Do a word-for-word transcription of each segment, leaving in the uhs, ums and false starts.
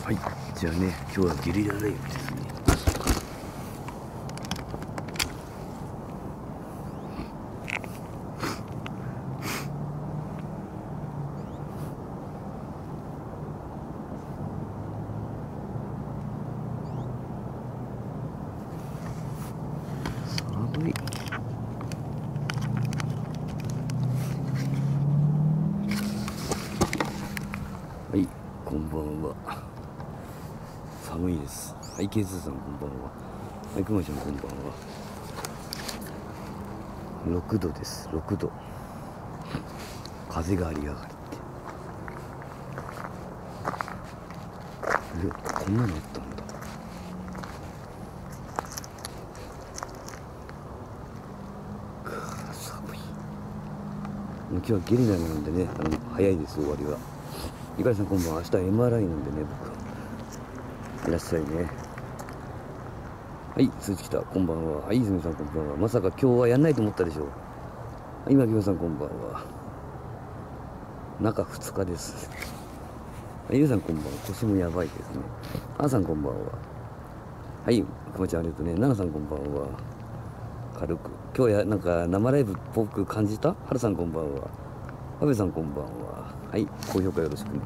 はい、じゃあね、今日はゲリラ雷雨ですね。寒い。はい、こんばんは。寒いです。はい、ケイツーさんこんばんは。はい、くまちゃんこんばんは。ろくどです、ろくど。風がありやがりって。え、こんなのあったんだ。かあ、寒い。今日はゲリラなんでね、あの早いです終わりは。ゆかりさんこんばんは。明日 エムアールアイ なんでね、僕いらっしゃいね。はい、通知来た。こんばんは。はい、泉さんこんばんは。まさか今日はやんないと思ったでしょう。はい、牧野さんこんばんは。中ふつかです。はい、ゆうさんこんばんは。腰もやばいですね。あーさんこんばんは。はい、くまちゃんありがとうね。ななさんこんばんは。軽く。今日や、なんか生ライブっぽく感じた？はるさんこんばんは。阿部さんこんばんは。はい、高評価よろしくね。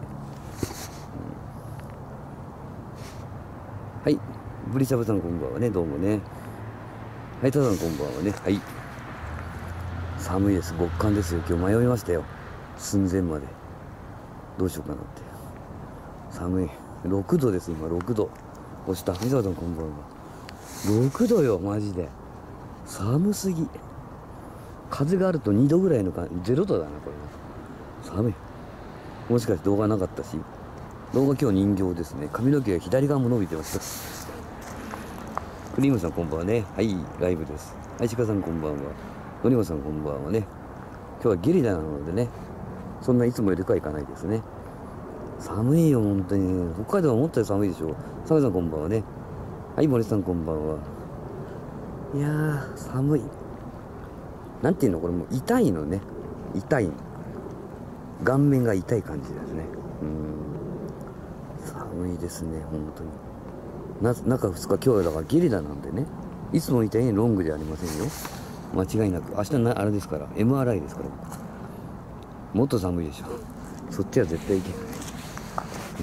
うん、はい、ブリシャブさんこんばんはね、どうもね。はい、タさんこんばんはね。はい。寒いです。極寒ですよ。今日迷いましたよ。寸前まで。どうしようかなって。寒い。ろくどです、今、ろくど。押した。藤沢さんこんばんは。ろくどよ、マジで。寒すぎ。風があるとにどぐらいの感じ。ゼロどだな、これは。寒い。もしかして動画なかったし。動画今日人形ですね。髪の毛が左側も伸びてました。クリームさんこんばんはね。はい、ライブです。はい、シカさんこんばんは。のりもさんこんばんはね。今日はゲリラなのでね、そんないつもよりかはいかないですね。寒いよ、本当に。北海道は思ったより寒いでしょ。サメさんこんばんはね。はい、森さんこんばんは。いやー、寒い。なんていうの、これもう痛いのね。痛い。顔面が痛い感じですね。うーん。寒いですね、本当に。な、中ふつか、今日はだからゲリラなんでね。いつもみたいにロングじゃありませんよ。間違いなく。明日な、あれですから。エムアールアイ ですから。もっと寒いでしょ。そっちは絶対行けない。うん。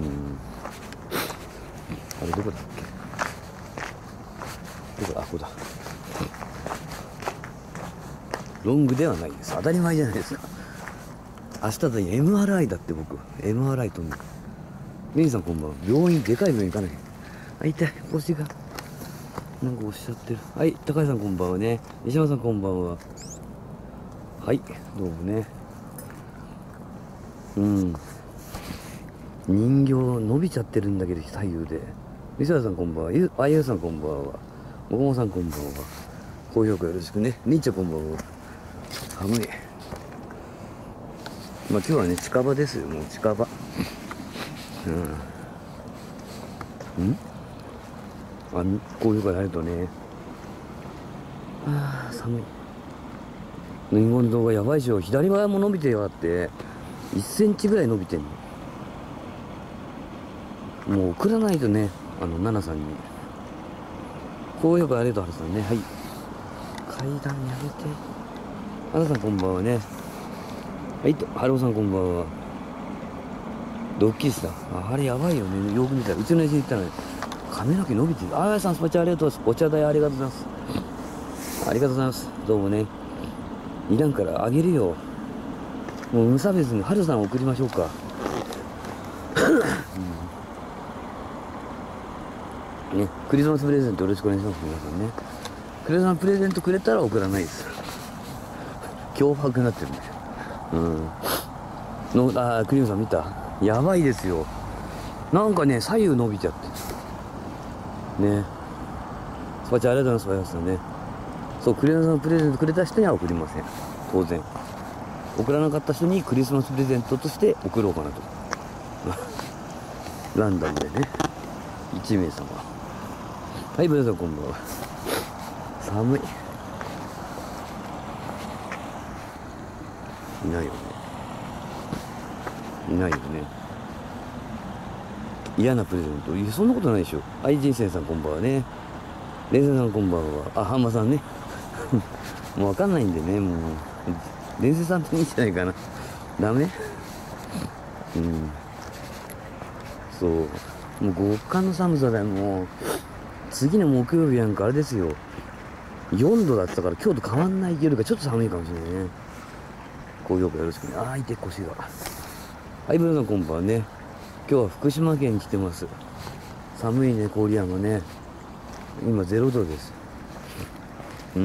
あれどこだっけ？どこだ？あ、ここだ。ロングではないです。当たり前じゃないですか。明日だと エムアールアイ だって僕。エムアールアイ とんで。メイさんこんばんは。病院、でかい病院行かない。あ、痛い。腰が。なんか押しちゃってる。はい、高橋さんこんばんはね。西山さんこんばんは。はい、どうもね。うん。人形伸びちゃってるんだけど、左右で。西原さんこんばんは。ゆあゆうさんこんばんは。もこもさんこんばんは。高評価よろしくね。りんちゃんこんばんは。寒い。まあ今日はね、近場ですよ。もう近場。うん。んあ、高評価ありがとうね。ああ、寒い。ぬいぐるみの動画やばいでしょ。左側も伸びてやがって、いっセンチぐらい伸びてんの。もう送らないとね、あの、ナナさんに。高評価ありがとう、はるさんね。はい。階段やめて。はるさんこんばんはね。はいと、はるおさんこんばんは。ドッキリした。あ、あれやばいよね。よく見たら。うちの親父に言ったらね、髪の毛伸びてる。あやさん、スパチャありがとうございます。お茶代ありがとうございます。ありがとうございます。どうもね。いらんからあげるよ。もう無差別に、はるさん送りましょうか。うん、ね、クリスマスプレゼントよろしくお願いします、皆さんね。クリスマスプレゼントくれたら送らないです。脅迫になってるんだよ。うん。の、あ、クリームさん見た？やばいですよ。なんかね、左右伸びちゃって。ね。スパチャありがとうございます、スパチャさんね。そう、クリスマスプレゼントくれた人には送りません。当然。送らなかった人にクリスマスプレゼントとして送ろうかなと。ランダムでね。いちめいさま。はい、皆さんこんばんは。寒い。いないよね。いないよね。 嫌なプレゼント。いや、そんなことないでしょ。はい、人生さんこんばんはね。レンセさんこんばんは。あ、ハンマさんね。もうわかんないんでね、もう。レンセさんっていいんじゃないかな。ダメうん。そう。もう極寒の寒さだよ、もう。次の木曜日なんかあれですよ。よんどだったから今日と変わんないけどか、ちょっと寒いかもしれないね。高評価よろしくね。あー、いて、腰が。はい、ブルーさんこんばんはね。今日は福島県に来てます。寒いね、郡山ね。今ゼロどです。うん。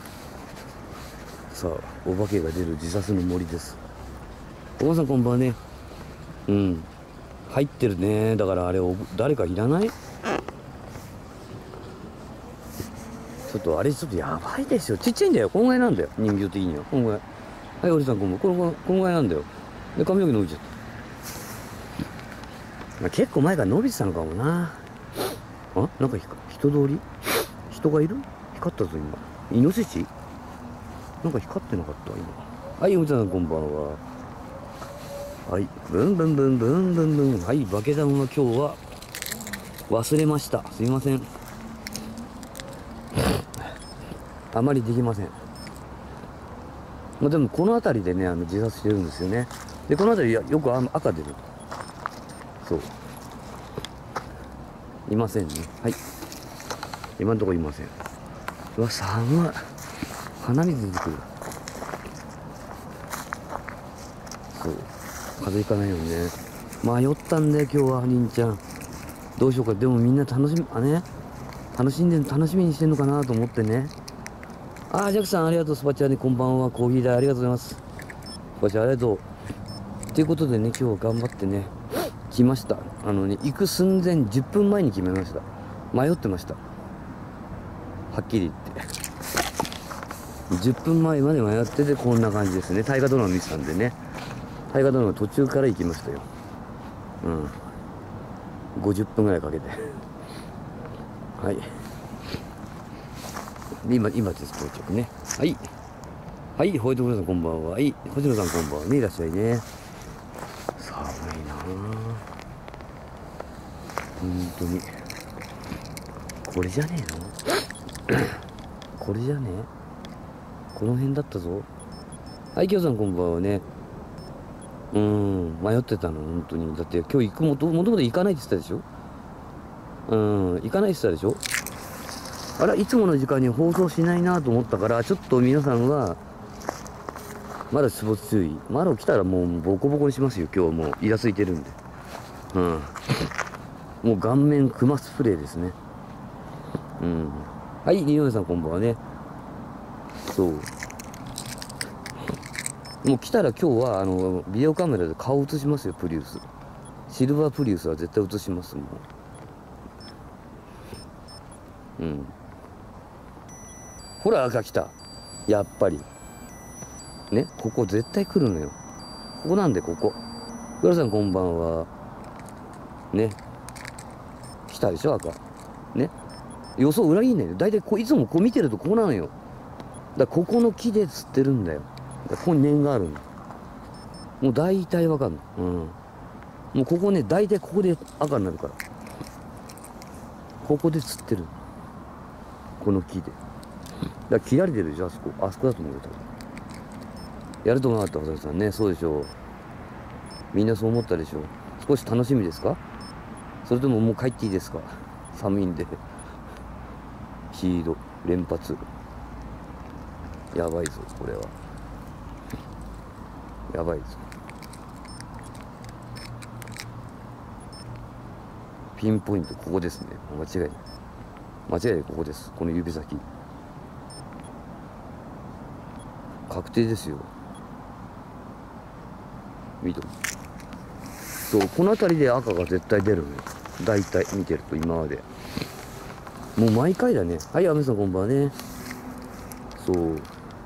さあ、お化けが出る自殺の森です。おばさんこんばんはね。うん。入ってるね。だからあれ、誰かいらない？ちょっとあれ、ちょっとやばいですよ。ちっちゃいんだよ。こんぐらいなんだよ。人形的には。こんぐらい。はい、おじさんこんばんは。この、こんぐらいなんだよ。で、髪の毛伸びちゃった。まあ、結構前から伸びてたのかもな。あ、なんか人通り人がいる？光ったぞ、今。イノシシ？なんか光ってなかった、今。はい、おじさんこんばんは。はい、ブンブンブンブンブンブン。はい、バケダンは今日は忘れました。すいません。あまりできません。まあ、でもこの辺りでね、あの自殺してるんですよね。で、この辺りよく赤出る。そう。いませんね。はい。今のところいません。うわ、寒い。鼻水出てくる。そう。風邪ひかないようにね。迷ったんだよ、今日は、兄ちゃん。どうしようか。でもみんな楽しみ、あね。楽しんで、楽しみにしてんのかなと思ってね。あー、ジャックさん、ありがとう。スパチャーね、こんばんは。コーヒー代ありがとうございます。スパチャーありがとう。ということでね、今日は頑張ってね、来ました。あのね、行く寸前じゅっぷんまえに決めました。迷ってました。はっきり言って。じゅっぷんまえまで迷ってて、こんな感じですね。大河ドラマ見てたんでね。大河ドラマ途中から行きましたよ。うん。ごじゅっぷんぐらいかけて。はい。で、今、今です、到着ね。はい。はい、ホワイトブルーさんこんばんは。はい、星野さんこんばんはね。いらっしゃいね。寒いなぁ。本当に。これじゃねえのこれじゃねえこの辺だったぞ。はい、きょうさんこんばんはね。うーん、迷ってたの、本当に。だって今日行くもと、もともと行かないって言ってたでしょ。うん、行かないって言ってたでしょ。あら、いつもの時間に放送しないなと思ったから、ちょっと皆さんは、まだ出没注意。まだ来たらもうボコボコにしますよ。今日はもうイラついてるんで。うん。もう顔面クマスプレーですね。うん。はい、二宮さんこんばんはね。そう。もう来たら今日は、あの、ビデオカメラで顔映しますよ、プリウス。シルバープリウスは絶対映します、もう。うん。ほら、赤来た。やっぱり。ね、ここ絶対来るのよ。ここなんで、ここ。ヨラさんこんばんは。ね。来たでしょ、赤。ね。予想裏切んないよ。だいたいこういつもこう見てるとこうなのよ。だからここの木で釣ってるんだよ。だここに念があるの。もう大体わかんない。うん。もうここね、大体ここで赤になるから。ここで釣ってる。この木で。だから切られてるでしょ、あそこ。あそこだと思うよ、多分。やると思わなかった、細木さんね。そうでしょう。みんなそう思ったでしょう。少し楽しみですか？それとももう帰っていいですか？寒いんで。ヒード、連発。やばいぞ、これは。やばいぞ。ピンポイント、ここですね。間違いない。間違いない、ここです。この指先。確定ですよ。緑。そう、この辺りで赤が絶対出るのよ。大体見てると今まで。もう毎回だね。はい、アメさんこんばんはね。そう。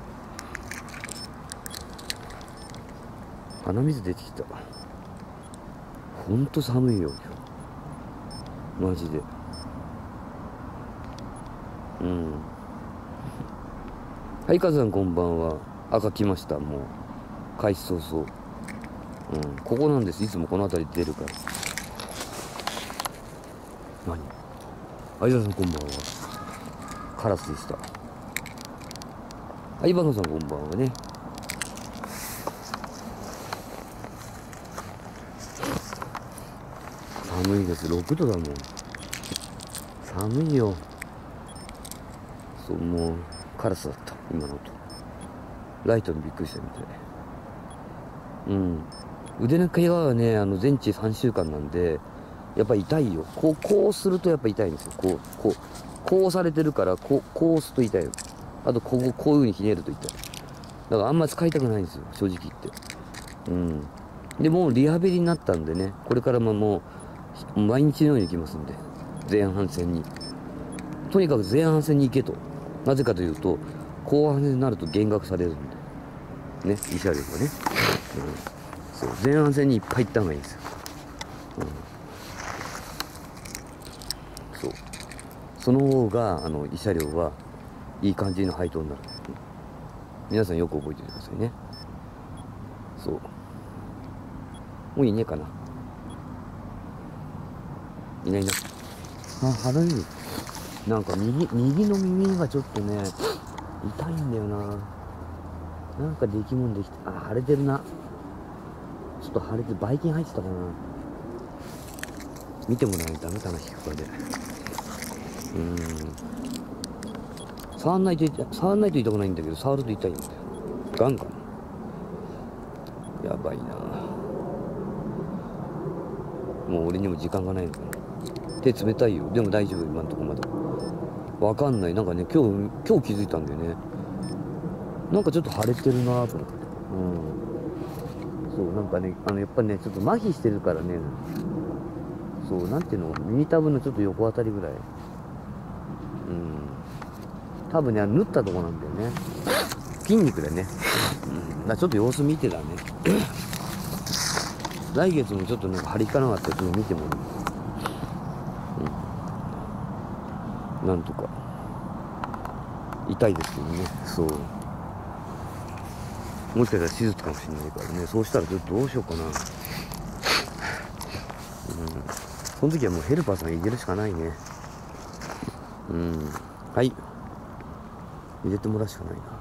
鼻水出てきた。ほんと寒いよ、今日。マジで。うん。はい、カズさんこんばんは。赤来ました、もう。開始早々。うん、ここなんです。いつもこの辺り出るから。 何、相田さんこんばんは。カラスでした。相葉野さんこんばんはね。寒いです。ろくどだもん。寒いよ。そう、もうカラスだった、今の音。ライトにびっくりしたみたい。うん。腕の怪我はね、あの全治さんしゅうかんなんで、やっぱり痛いよ。こう、こうするとやっぱ痛いんですよ。こう、こう、こうされてるから、こう、こう押すと痛いよ。あと、こう、こういう風にひねると痛い。だからあんま使いたくないんですよ、正直言って。うん。で、もうリハビリになったんでね、これからももう、毎日のように行きますんで、前半戦に。とにかく前半戦に行けと。なぜかというと、後半戦になると減額されるんで。ね、慰謝料がね。うん。そう、前半戦にいっぱい行った方がいいんですよ。うん。そう。その方が、あの、慰謝料はいい感じの配当になる。皆さんよく覚えておいてくださいね。そう。もういねえかな。いないな。あ、腹に。なんか右、右の耳がちょっとね、痛いんだよな。なんかできもんできて、あ、腫れてるな。ちょっと腫れて、ばい菌入ってたかな。見てもらわないとダメかな、皮膚科で。うーん。触んないと痛、触んないと痛くないんだけど、触ると痛いんだよ。ガンかな。やばいな。もう俺にも時間がないのかな。手冷たいよ。でも大丈夫、今んとこまだ。わかんない。なんかね、今日、今日気づいたんだよね。なんかちょっと腫れてるなと思って。うん。そう、なんかね、あの、やっぱね、ちょっと麻痺してるからね、そう、なんていうの、耳たぶのちょっと横あたりぐらい。うん。多分ね、縫ったとこなんだよね。筋肉でね。うん。だからちょっと様子見てだね。来月もちょっとなんか張り引かなかったらちょっと見てもらう。うん。なんとか。痛いですけどね。そう。もしかしたら手術かもしれないからね。そうしたらちょっとどうしようかな。うん。その時はもうヘルパーさん入れるしかないね。うん。はい。入れてもらうしかないな。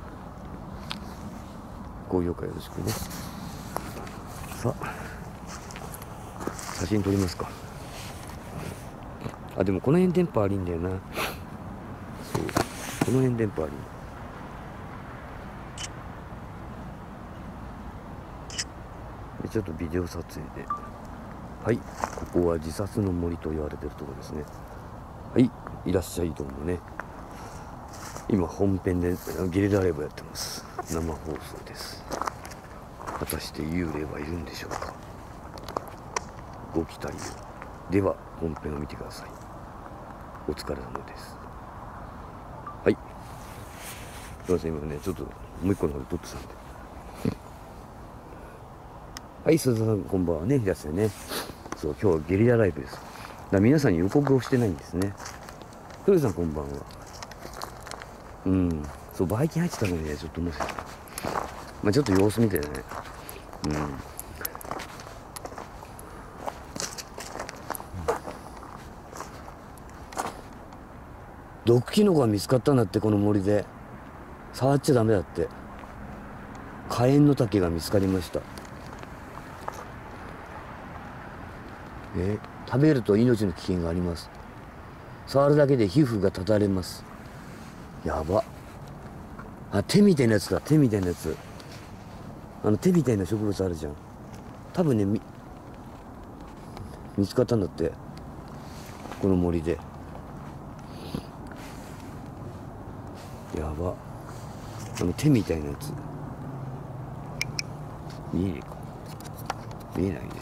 高評価よろしくね。さあ。写真撮りますか。あ、でもこの辺電波悪いんだよな。そう。この辺電波悪い。で、ちょっとビデオ撮影で。はい。ここは自殺の森と言われてるところですね。はい。いらっしゃいどうもね。今本編でゲリラライブやってます。生放送です。果たして幽霊はいるんでしょうか。ご期待を。では本編を見てください。お疲れ様です。はい。すいません、今ね、ちょっともう一個の方で撮ってたんで。はい、鈴田さんこんばんはね、いらっしゃいね。そう、今日はゲリラライブです。だから皆さんに予告をしてないんですね。黒井さんこんばんは。うん、そう、バイキン入ってたのにね、ちょっともし、まあちょっと様子見てね。うん。毒キノコが見つかったんだって、この森で。触っちゃダメだって。火炎の竹が見つかりました。え、食べると命の危険があります。触るだけで皮膚がただれます。やば。あ、手みたいなやつだ、手みたいなやつ。あの手みたいな植物あるじゃん。多分ね、み、見つかったんだって。この森で。やば。あの手みたいなやつ。見えねえか。見えないね。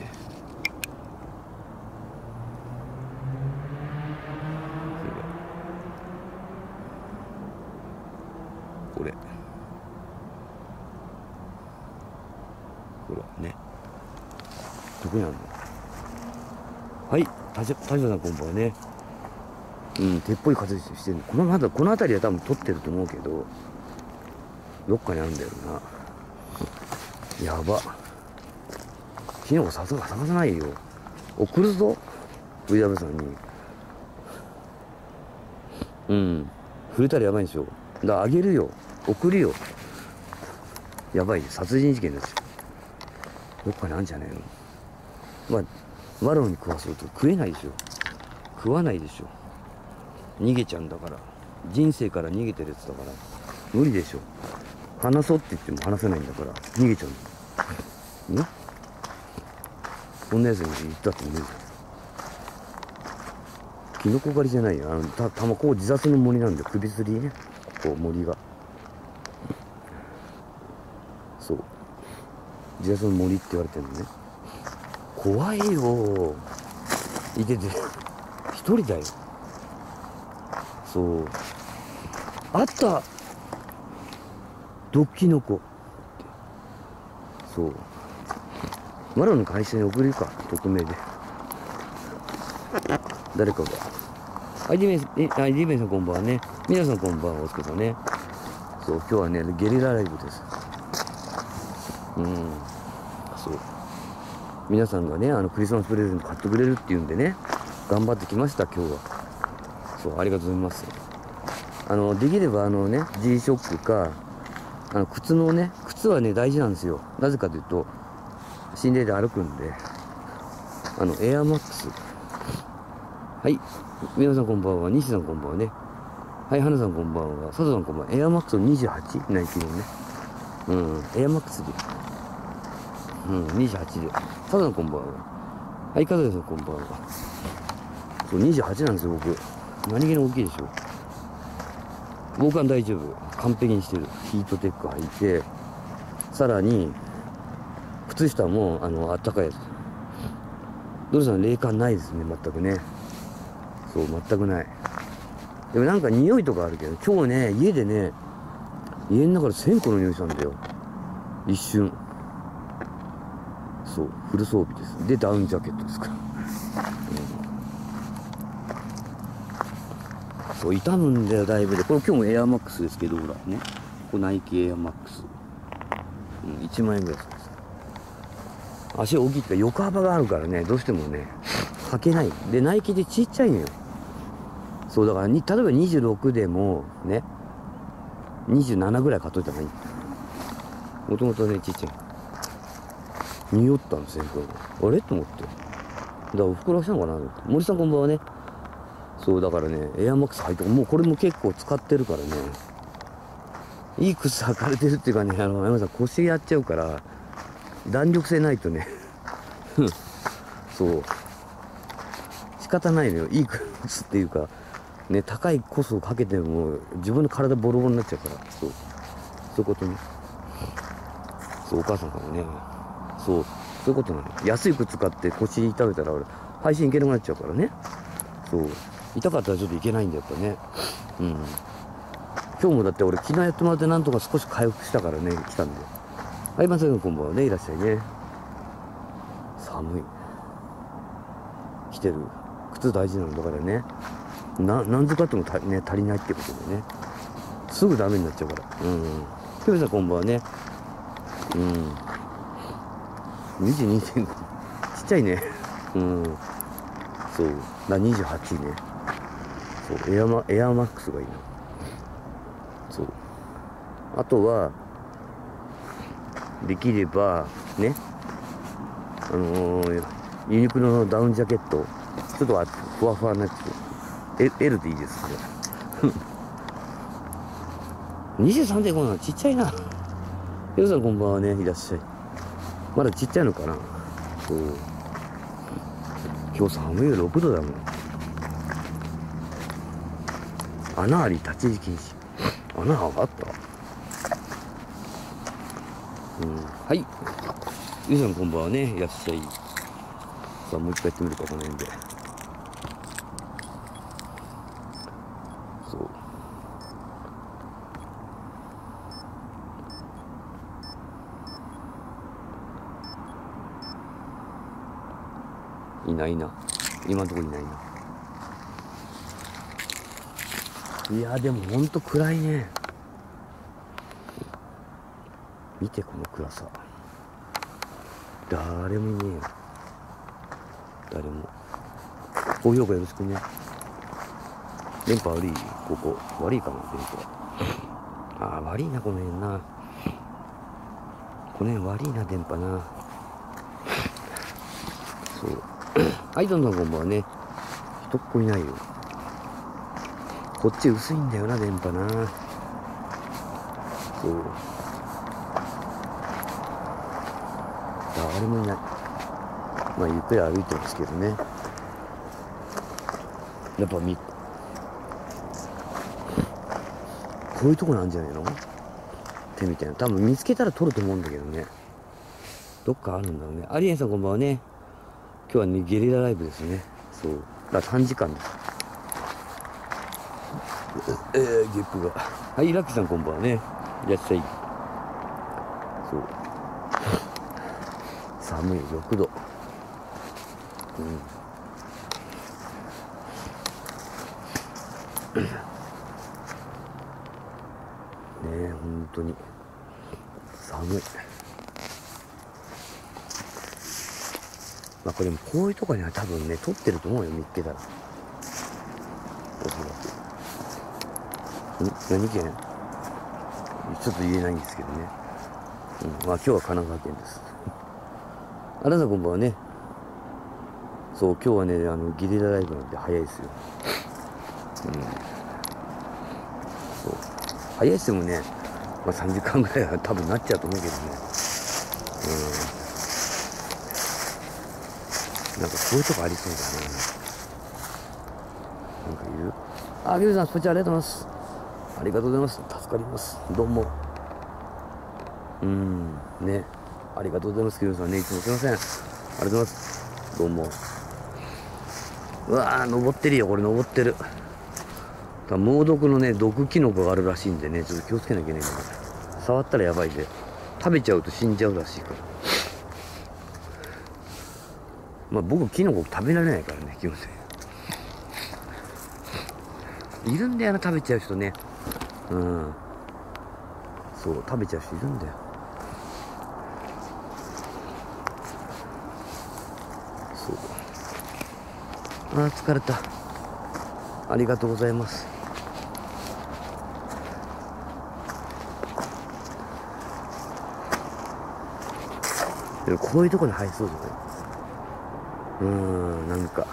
これ。ほらね。どこにあるの。はい、たじ、たじさんこんばんはね。うん、手っぽい風してる。このまだ、この辺りは多分撮ってると思うけど、どっかにあるんだよな。やば。キノコさすが探さないよ。送るぞ。ブイダブリュー さんに。 うん。触れたらやばいでしょ。だからあげるよ。送るよ。やばいよ。殺人事件ですよ。どっかにあるんじゃないの。まあ、マロンに食わそうと食えないでしょ。食わないでしょ。逃げちゃうんだから。人生から逃げてるやつだから。無理でしょ。話そうって言っても話せないんだから。逃げちゃうの。ね。こんなやつに言ったって無理だよ。キノコ狩りじゃないよ。あの、た、たま、こう自殺の森なんで、首吊りね。こう森が。そう。自殺の森って言われてるのね。怖いよ。いてて。一人だよ。そう。あった。毒キノコ。そう。マロの会社に送るか。匿名で。誰かが。はい、ディメン、え、はい、ディメンさんこんばんはね。皆さんこんばんは、お疲れ様ね。そう、今日はね、ゲリラライブです。うん。そう。皆さんがね、あの、クリスマスプレゼント買ってくれるっていうんでね、頑張ってきました、今日は。そう、ありがとうございます。あの、できればあのね、G ショックか、あの、靴のね、靴はね、大事なんですよ。なぜかというと、心霊で歩くんで、あの、エアマックス。はい。皆さんこんばんは。西さんこんばんはね。はい、花さんこんばんは。佐藤さんこんばんは。エアマックスの にじゅうはち? ナイキのね。うん、エアマックスで。うん、にじゅうはちで。佐藤さんこんばんは。はい、加藤さんこんばんは。そう、にじゅうはちなんですよ、僕。何気に大きいでしょ。僕は大丈夫。完璧にしてる。ヒートテック履いて、さらに、靴下も、あの、あったかいやつ。ドルさん、冷感ないですね、全くね。そう、全くない。でもなんか匂いとかあるけど、今日ね、家でね、家の中で線香の匂いしたんだよ。一瞬。そう、フル装備です。で、ダウンジャケットですから。うん、そう、傷むんだよ、だいぶで。これ今日もエアマックスですけど、ほら、ね。これナイキエアマックス。うん、いちまんえんぐらいするんです。足大きいっていうか、横幅があるからね、どうしてもね、履けない。で、ナイキでちっちゃいのよ。そう、だからに、例えばにじゅうろくでも、ね、にじゅうななぐらい買っといた方がいい。もともとね、ちっちゃい。匂ったんですよ、あれと思って。だからお袋したのかなと思って。森さんこんばんはね。そう、だからね、エアマックス履いて、もうこれも結構使ってるからね。いい靴履かれてるっていうかね、あの、山さん腰やっちゃうから、弾力性ないとね、そう。仕方ないのよ。いい靴っていうか、ね、高いコストをかけても、自分の体ボロボロになっちゃうから、そう。そういうことね。そう、お母さんからね。そう、そういうことなの。安い靴買って腰痛めたら俺、配信行けなくなっちゃうからね。そう。痛かったらちょっといけないんだよ、やっぱね。うん。今日もだって俺、昨日やってもらってなんとか少し回復したからね、来たんで。はい、まさかこんばんはね、いらっしゃいね。寒い。来てる。靴大事なのだからね。な、何使ってもた、ね、足りないってことでね。すぐダメになっちゃうから。うん。ペペさんこんばんはね。うん。にじゅうにてんご。ちっちゃいね。うん。そう。だ、にじゅうはちね。そう。エアマ、エアマックスがいいな。そう。あとは、できれば、ね。あのー、ユニクロのダウンジャケット。ちょっとふわふわなやつ。L, L でいいですね。にじゅうさんてんご なのちっちゃいな。皆さんこんばんはね、いらっしゃい。まだちっちゃいのかな。そう。今日寒いよ、ろくどだもん。穴あり、立ち入り禁止。穴あった。うん。はい。皆さんこんばんはね、いらっしゃい。さあ、もう一回やってみるか、この辺で。そう。いないな。今のところいないな。いや、でもほんと暗いね。見て、この暗さ。誰もいねえよ。誰も。高評価よろしくね。 電波悪い、ここ。悪いかな、電波。ああ、悪いな、この辺な。この辺悪いな、電波な。そう。はい、どんどんこんばんはね。人っ子いないよ。こっち薄いんだよな、電波な。そう。誰もいない。まあ、ゆっくり歩いてますけどね。やっぱみ、こういうとこなんじゃねえの手みたいな。多分見つけたら撮ると思うんだけどね。どっかあるんだろうね。アリエンさんこんばんはね。今日はね、ゲリラライブですね。そう。だからさんじかんです。えー、ゲップが。はい、ラッキーさんこんばんはね。いらっしゃい。そう。寒い、ろくど。うん。ねえ、本当に。寒い。まあこれもこういうとこには多分ね、撮ってると思うよ、見つけたら。おそらく。ん何県ちょっと言えないんですけどね。うん、まあ今日は神奈川県です。あなたこんばんはね。そう、今日はね、あの、ゲリラライブなんで早いですよ。うん。そう。早いっすもね、まあさんじかんぐらいは多分なっちゃうと思うけどね。うん。なんかこういうとこありそうだね。なんかいる。あ、ゲルさん、スポチャありがとうございます。ありがとうございます。助かります。どうも。うん、ね。ありがとうございます、ゲルさんね。いつもすいません。ありがとうございます。どうも。うわー、登ってるよ。これ登ってる。猛毒のね、毒キノコがあるらしいんでね、ちょっと気をつけなきゃいけないから。触ったらやばいで。食べちゃうと死んじゃうらしいから。まあ僕、キノコ食べられないからね、基本的に。いるんだよな、食べちゃう人ね。うん。そう、食べちゃう人いるんだよ。そう。ああ、疲れた。ありがとうございます。でもこういうとこに入りそうじゃない？うーん、なんか。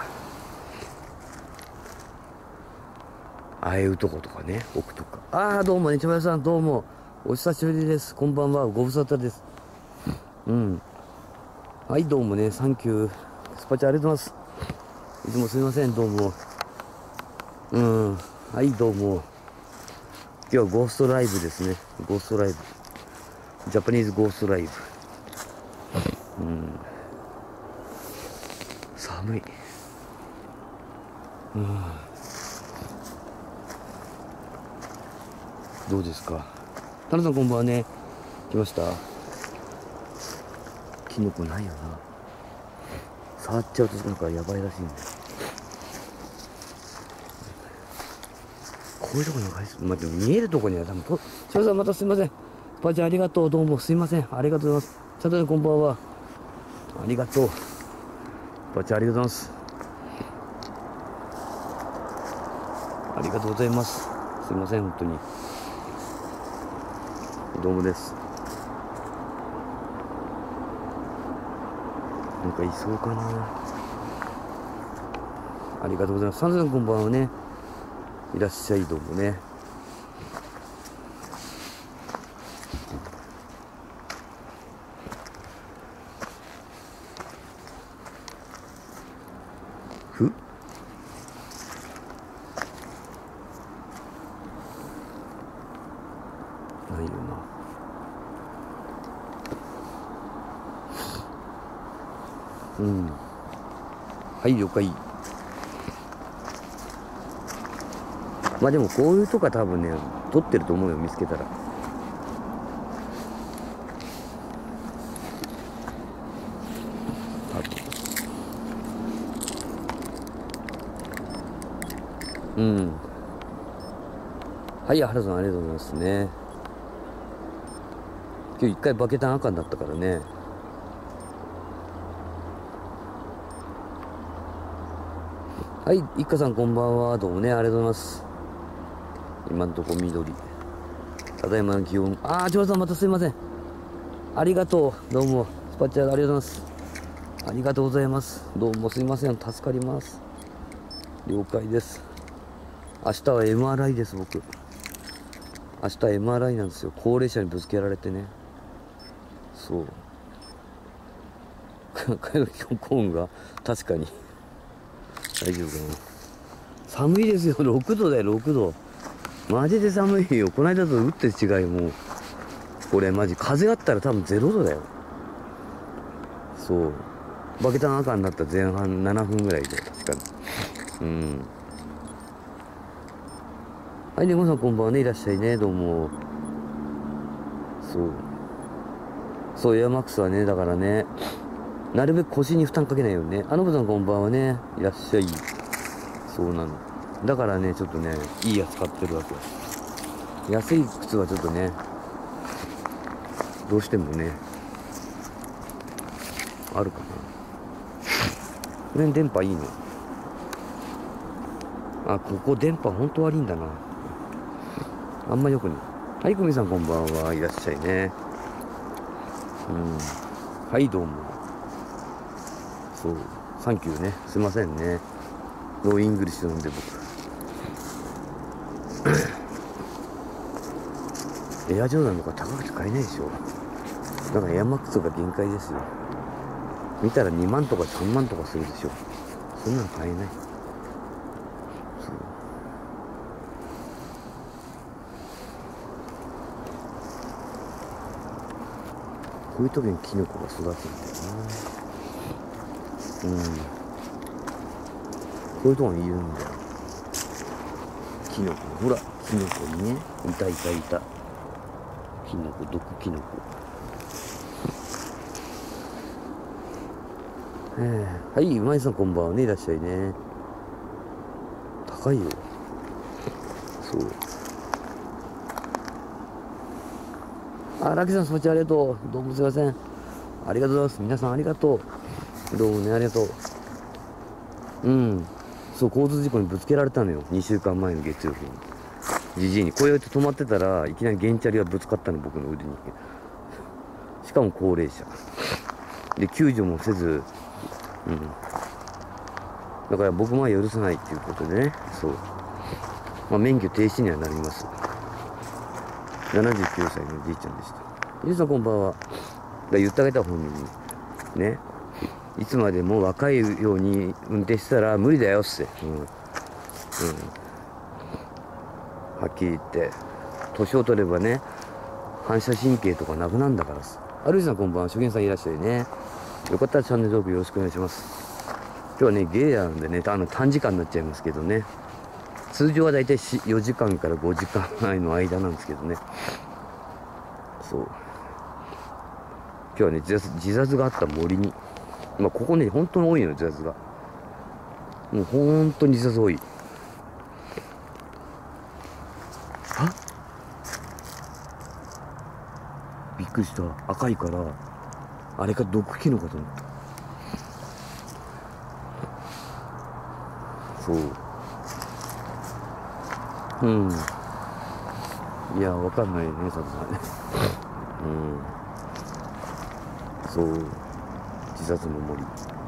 ああいうとことかね、奥とか。ああ、どうもね、千葉さん、どうも。お久しぶりです。こんばんは、ご無沙汰です。うん。はい、どうもね、サンキュー。スパチャありがとうございます。いつもすいません、どうも。うん。はい、どうも。今日はゴーストライブですね。ゴーストライブ。ジャパニーズゴーストライブ。うん。寒い。うん。どうですか。タナさんこんばんはね。来ました。キノコないよな。触っちゃうとなんかやばいらしいんだよ。こういうとこに入る。まあ、でも見えるとこには多分と。千葉さんまたすいません。スパチャありがとう。どうもすいません。ありがとうございます。チャトルこんばんは。ありがとう。スパチャありがとうございます。ありがとうございます。すいません、本当に。どうもです。なんかいそうかな。ありがとうございます。サンズさんこんばんはね。いらっしゃい、どうもね。ふないよな。うん。はい、了解。まあでもこういうとか多分ね、撮ってると思うよ、見つけたら。多分。うん。はい、原さんありがとうございますね。今日一回バケタン赤になったからね。はい、一家さんこんばんは。どうもね、ありがとうございます。 今んとこ緑。ただいまの気温。ああ、長さんまたすいません。ありがとう。どうも。スパチャありがとうございます。ありがとうございます。どうもすいません。助かります。了解です。明日は エムアールアイ です、僕。明日 エムアールアイ なんですよ。高齢者にぶつけられてね。そう。海のコーンが、確かに。大丈夫かな。寒いですよ。ろくどだよ、ろくど。マジで寒いよ。この間と打って違いもう。これマジ、風があったら多分ゼロどだよ。そう。バケタン赤になった前半ななふんぐらいで、確かに。うん。はい、ネゴさんこんばんはね。いらっしゃいね。どうも。そう。そう、エアマックスはね、だからね、なるべく腰に負担かけないようにね。あの子さんこんばんはね。いらっしゃい。そうなの。だからね、ちょっとね、いいやつ買ってるわけよ。安い靴はちょっとね、どうしてもね、あるかな。これ電波いいの。あ、ここ電波ほんと悪いんだな。あんまよくない。はい、久美さんこんばんは。いらっしゃいね。うん。はい、どうも。そう。サンキューね。すいませんね。ノーイングリッシュなんで僕。エアジョーダンとか高くて買えないでしょ。だからエアマックスが限界ですよ。見たらにまんとかさんまんとかするでしょ。そんなの買えない。そう。こういう時にキノコが育つんだよな。うん。こういうとこにいるんだよ。キノコ。ほら、キノコにね。いたいたいた。キノコ、毒キノコ。えー、はい、うまいさんこんばんはね。いらっしゃいね。高いよ。そう。あ、ラッキーさん、スパチャありがとう。どうもすいません。ありがとうございます。皆さんありがとう。どうもね、ありがとう。うん。そう、交通事故にぶつけられたのよ。にしゅうかんまえの月曜日に。じじいに。こうやって止まってたらいきなり原チャリがぶつかったの、僕の腕に。しかも高齢者で、救助もせず、うん、だから僕は許さないっていうことでね。そう、まあ、免許停止にはなります。ななじゅうきゅうさいのじいちゃんでした。ゆうさんこんばんは。だ言ってあげた本人にね、いつまでも若いように運転したら無理だよって、うんうん、はっきり言って、年を取ればね、反射神経とかなくなるんだからさ。あるいさんこんばんは。初見さんいらっしゃいね。よかったらチャンネル登録よろしくお願いします。今日はね、ゲイなんでね、あの短時間になっちゃいますけどね。通常はだいたいよじかんからごじかんの間なんですけどね。そう。今日はね、自殺、自殺があった森に。まあ、ここね、本当に多いのよ、自殺が。もう本当に自殺多い。は？びっくりした。赤いから、あれか毒キノコと思った。そう。うん。いや、わかんないね、佐藤さんね。うん。そう。自殺の森。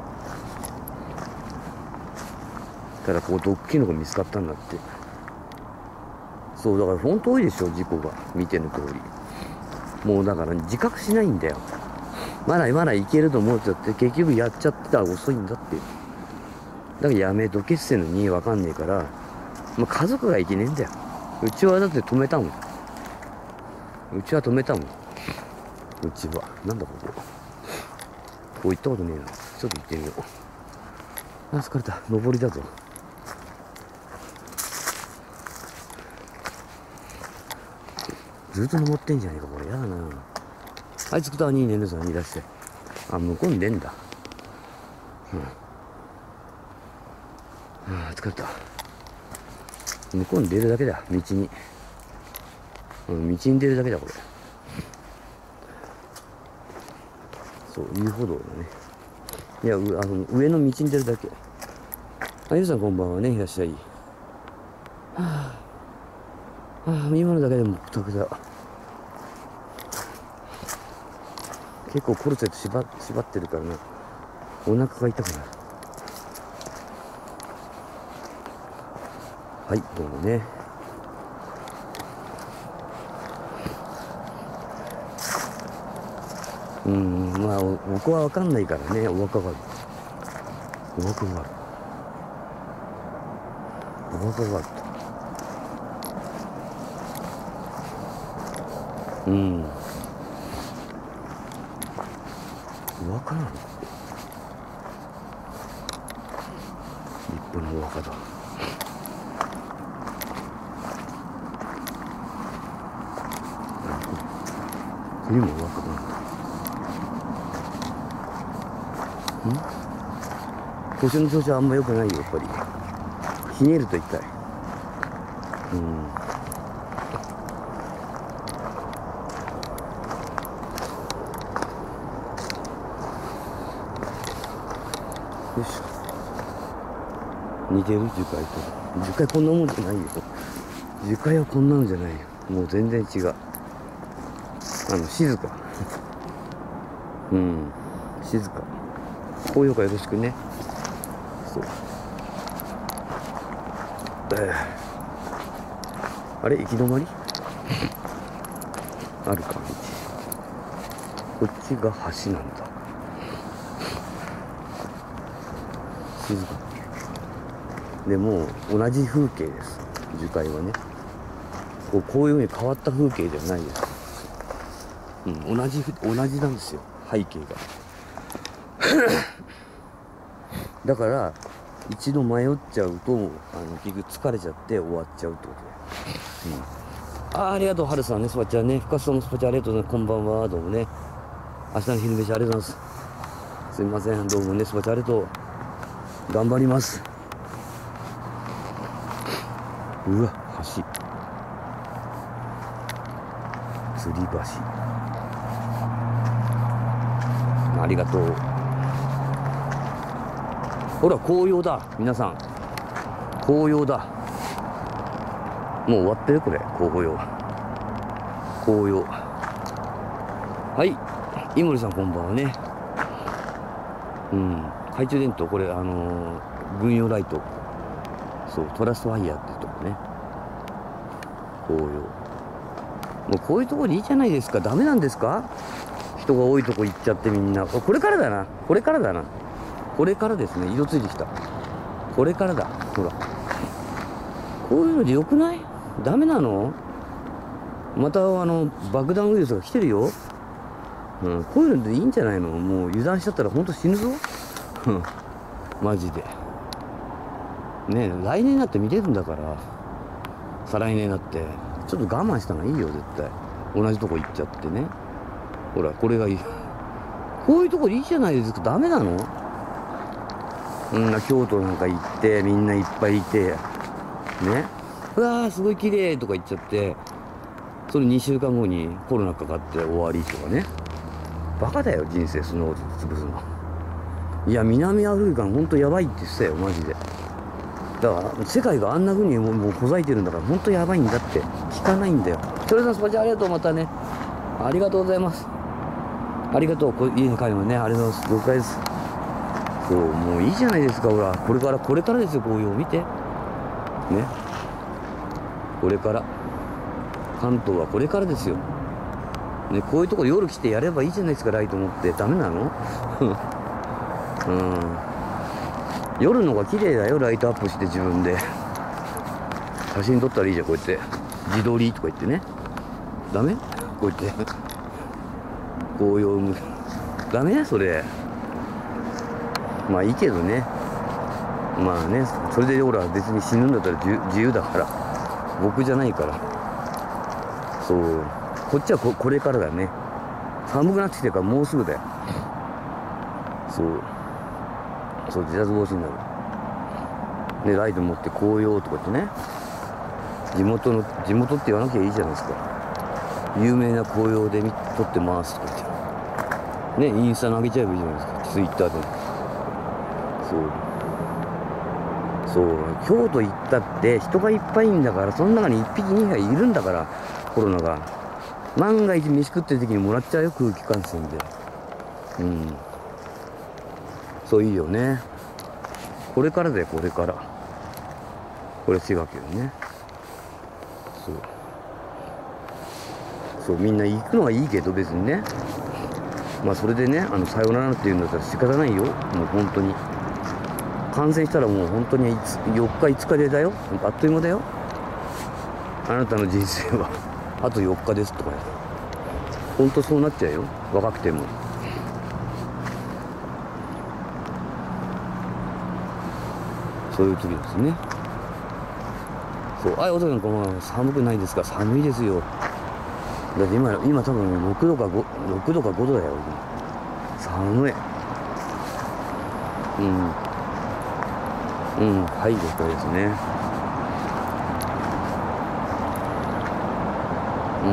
ただ、ここ毒キノコ見つかったんだって。そう、だから本当多いでしょ、事故が。見ての通り。もうだから自覚しないんだよ。まだまだいけると思っちゃって、結局やっちゃってたら遅いんだって。だからやめとけっつってんのにわかんねえから、まあ、家族がいけねえんだよ。うちはだって止めたもん。うちは止めたもん。うちは。なんだここ。ここ行ったことねえな。ちょっと行ってみよう。あ、疲れた。登りだぞ。ずっと登ってんじゃねえか、これ。やだな。あいつくたにねんのさんにいらっしゃい。あ、向こうに出んだ。うん。ああ、疲れた。向こうに出るだけだ、道に。うん、道に出るだけだ、これ。そう、遊歩道だね。いや、あの、上の道に出るだけ。あ、ゆうさんこんばんはね、いらっしゃい。はぁ、 ああ、今のだけでもくたくた。結構コルセット縛縛ってるからな、お腹が痛くなる。はい、どうもね。うん、まあ僕は分かんないからね。お腹がある、お腹がある、お腹があると。うん、お腹なの、立派なお腹だ。次もお腹なんだ。ん、腰の調子はあんま良くないよ、やっぱり。ひねると痛い。うん。よいしょ。似てる？樹海と。樹海こんなもんじゃないよ。樹海はこんなのじゃないよ。もう全然違う。あの、静か。うん。静か。高評価よろしくね。そう。えー、あれ、行き止まりあるか、道。こっちが橋なんだ。静か。でもう同じ風景です。樹海はね。こう、こういうふうに変わった風景ではないです。うん、同じ同じなんですよ、背景が。だから一度迷っちゃうと、あの結局疲れちゃって終わっちゃうってことで。うん、ああ、ありがとう、はるさんね、スパチャね、深須さんもスパチャありがとうございます。こんばんは、どうもね。明日の昼飯ありがとうございます。すみません、どうもね、スパチャありがとう。頑張ります。うわ、橋、吊り橋、ありがとう。ほら、紅葉だ、皆さん。紅葉だ。もう終わってる、これ、紅葉。紅葉。はい、井森さん、こんばんはね。うん、懐中電灯、これ、あのー、軍用ライト。そう、トラストファイヤーっていうとこね。紅葉。もうこういうところでいいじゃないですか。ダメなんですか？人が多いとこ行っちゃってみんな。これからだな。これからだな。これからですね。色ついてきた。これからだ。ほら。こういうのでよくない？ダメなの？またあの、爆弾ウイルスが来てるよ。うん。こういうのでいいんじゃないの？もう油断しちゃったらほんと死ぬぞ。マジで。ねえ、来年になって見れるんだから。再来年になって。ちょっと我慢した方がいいよ、絶対。同じとこ行っちゃってね。ほら、これがいい。こういうとこいいじゃないですか。ダメなの？みんな京都なんか行って、みんないっぱいいて、ね。うわー、すごい綺麗とか言っちゃって、それにしゅうかんごにコロナかかって終わりとかね。バカだよ、人生、その潰すの。いや、南アフリカほんとやばいって言ってたよ、マジで。だから、世界があんな風にもう、もうほざいてるんだから、ほんとやばいんだって。聞かないんだよ。それさん、スパチャありがとう、またね。ありがとうございます。ありがとう、こ家に帰るのね、ありがとうございます。了解です。そう、もういいじゃないですか、ほら。これから、これからですよ、紅葉見て。ね。これから。関東はこれからですよ。ね、こういうとこ夜来てやればいいじゃないですか、ライト持って。ダメなの？うん。夜の方が綺麗だよ、ライトアップして自分で。写真撮ったらいいじゃん、こうやって。自撮りとか言ってね。ダメ？こうやって。紅葉む。ダメ？それ。まあいいけどね。まあね、それでほら別に死ぬんだったら 自, 自由だから。僕じゃないから。そう。こっちは こ, これからだね。寒くなってきてるからもうすぐだよ。そう。そう、自殺防止になる。で、ライト持って紅葉とかってね。地元の、地元って言わなきゃいいじゃないですか。有名な紅葉で撮ってますとか言って。ね、インスタに上げちゃえばいいじゃないですか。ツイッターで。そう。 そう、京都行ったって人がいっぱいいんだから、その中にいっぴきにひきいるんだから、コロナが。万が一飯食ってる時にもらっちゃうよ、空気感染で。うん。そう、いいよね。これからだよ、これから。これ滋賀県ね。そう。そう、みんな行くのはいいけど、別にね。まあ、それでね、あの、さよならっていうんだったら仕方ないよ。もう本当に。感染したらもう本当によっかいつかでだよ。あっという間だよ。あなたの人生はあとよっかですとかね。本当そうなっちゃうよ。若くても。そういう時ですね。そう。あい、お父さんこんばんは。寒くないですか？寒いですよ。だって今、今多分ろくどかご、ろくどかごどだよ。寒い。うん。うん、はい、了解ですね。うん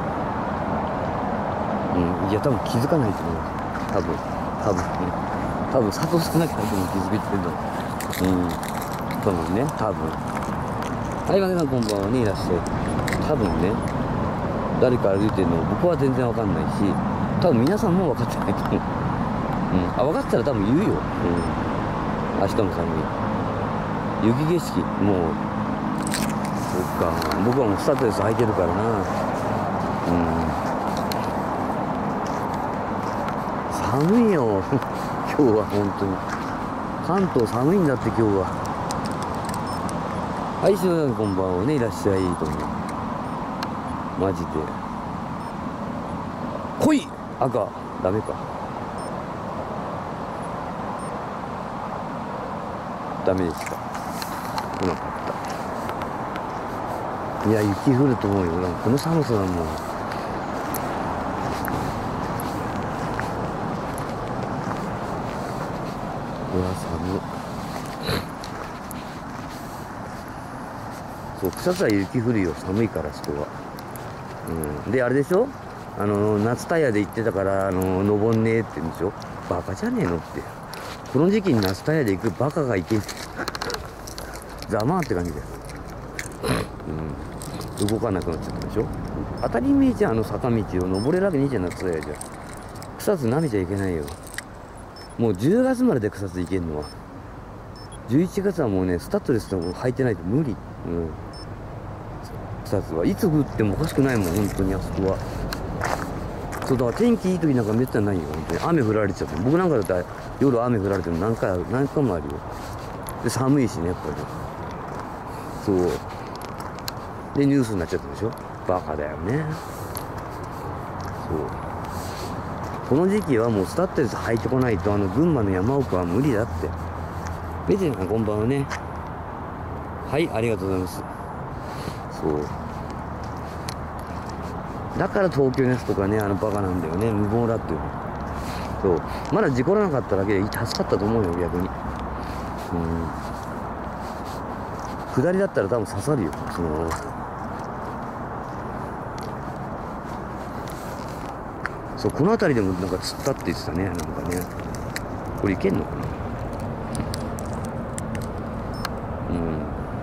。うん、いや、多分気づかないと思う。多分、多分ね。多分、砂糖少なくなっても気づいてるの。うん。多分ね、多分。はい、皆さんこんばんはね、いらっしゃい。多分ね、誰から出てるの僕は全然わかんないし、多分皆さんも分かってないと思う。うん。あ、分かってたら多分言うよ。うん。明日も寒い。雪景色、もう、そっか、僕はもうスタッドレス履いてるからな。うん。寒いよ、今日は本当に。関東寒いんだって今日は。はい、しのさんこんばんはね、いらっしゃいと思う。マジで。来い赤、ダメか。ダメでした。来なかった。いや、雪降ると思うよ。なんかこの寒さだもん。うわ、寒い。そう、草津は雪降るよ。寒いから、そこは。うん。で、あれでしょ、あの、夏タイヤで行ってたから、あの、登んねえって言うんでしょ。バカじゃねえのって。この時期に夏タイヤで行くバカがいて、ざまあって感じだよ。うん。動かなくなっちゃったでしょ。当たり前じゃん、あの坂道を登れるわけねえじゃん、夏タイヤじゃ。草津舐めちゃいけないよ。もうじゅうがつまでで草津行けんのは。じゅういちがつはもうね、スタッドレスとか履いてないと無理。うん。草津はいつ降ってもおかしくないもん、本当にあそこは。そうだから天気いい時なんかめったにないよ、本当に。雨降られちゃって。僕なんかだったら夜雨降られても何回、何回もあるよ。で、寒いしね、やっぱり。そう。で、ニュースになっちゃったでしょ。バカだよね。そう。この時期はもうスタッドレス履いてこないと、あの、群馬の山奥は無理だって。メジェさん、こんばんはね。はい、ありがとうございます。そう。だから東京のやつとかね、あのバカなんだよね。無謀だっていう。そう。まだ事故らなかっただけで助かったと思うよ、逆に。うん。下りだったら多分刺さるよ、その。そう、この辺りでもなんか釣ったって言ってたね、なんかね。これいけんのかな。うん。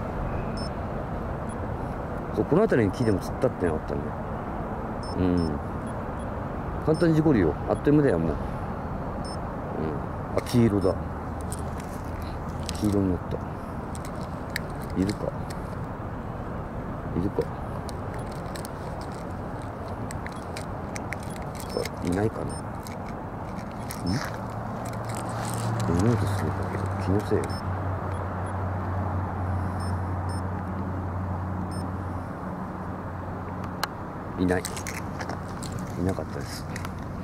そう、この辺りに木でも釣ったってのがあったんだよ。うん。簡単に事故るよ。あっという間だよ、もう。うん。あ、黄色だ。黄色になった。いるか。いるか。さあ、いないかな。ん？いないとするんだけど、気のせい。いない。いなかったです。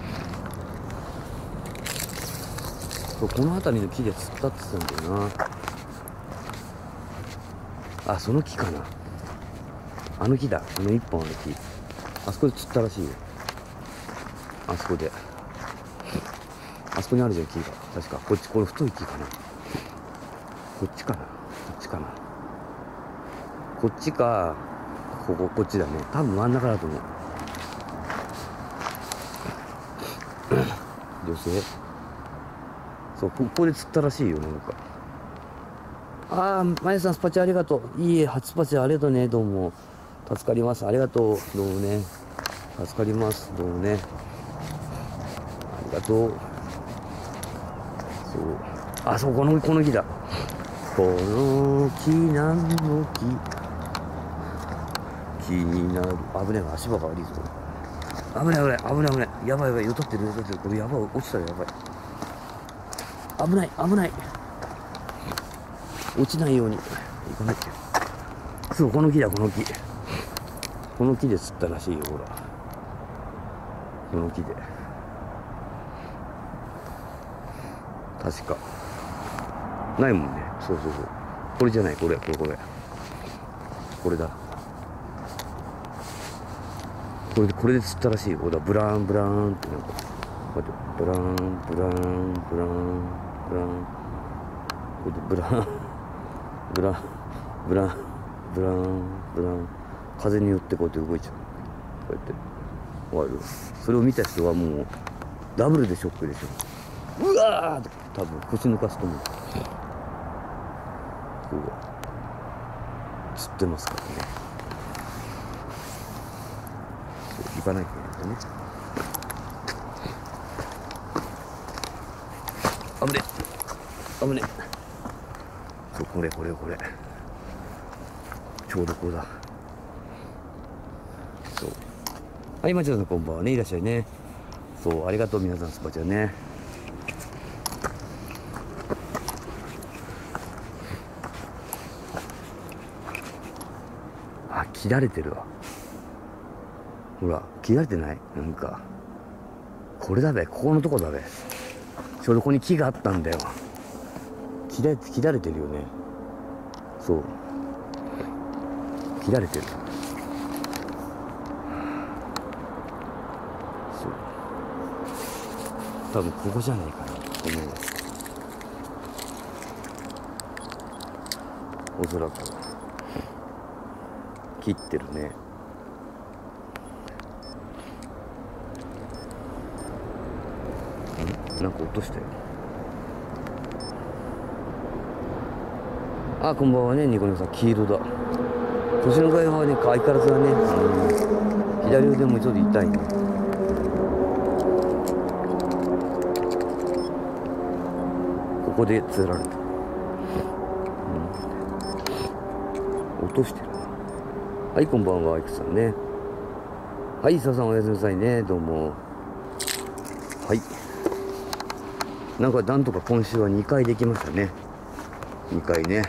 そう、この辺りの木で釣ったって言ってたんだよな。あ、その木かな。あの木だ。あの一本ある木。あそこで釣ったらしいよ。あそこで。あそこにあるじゃん、木が。確か。こっち、これ太い木かな。こっちかな。こっちかな。こっちか、ここ、こっちだね。多分真ん中だと思う。女性そう、ここで釣ったらしいよ、なんか。 ああ、まゆさん、スパチャありがとう。いいえ、初スパチャありがとうね、どうも。助かります。ありがとう。どうもね。助かります。どうもね。ありがとう。そう。あ、そう、この、この木だ。この木、何の木。気になる。危ねえ、足場が悪いぞ。危ない危ない、危ない危ない。やばいやばい、よとってるよとってる。これやばい、落ちたらやばい。危ない、危ない。落ちないように。行かないと。そう、この木だ、この木。この木で釣ったらしいよ、ほら。この木で。確か。ないもんね。そうそうそう。これじゃない、これ、これ、これ。これだ。これで、これで釣ったらしいよ。ほら、ブラーン、ブラーンってなんか。こうやって、ブラーン、ブラーン、ブラーン、ブラーン。こうやって、ブラーン、ブラーン、ブラーン、ブラーン、ブラーン。風によってこうやって動いちゃう。こうやって。わかる？それを見た人はもう、ダブルでショックでしょ。うわーって、多分、腰抜かすと思う。こう、釣ってますからね。行かないといけないね。危ねえ。危ねえ。そう、これ、これ、これ。ちょうどこうだ。そう。はい、町田さんこんばんはね。いらっしゃいね。そう、ありがとう、皆さん、スパチャね。あ、切られてるわ。ほら、切られてない？なんか。これだべ、ここのとこだべ。ちょうどここに木があったんだよ。切られて、切られてるよね。そう。切られてる。そう。多分ここじゃないかな。この、おそらく。切ってるね。なんか落としたよ。あ、こんばんはね、ニコニコさん、黄色だ。腰の具合はね、相変わらずだね。うん、左腕もちょっと痛いね。ここで釣られた。うん、落としてるな。はい、こんばんは、いくさんね。はい、ささんおやすみなさいね、どうも。はい。なんかなんとか今週はにかいできましたね。にかいね。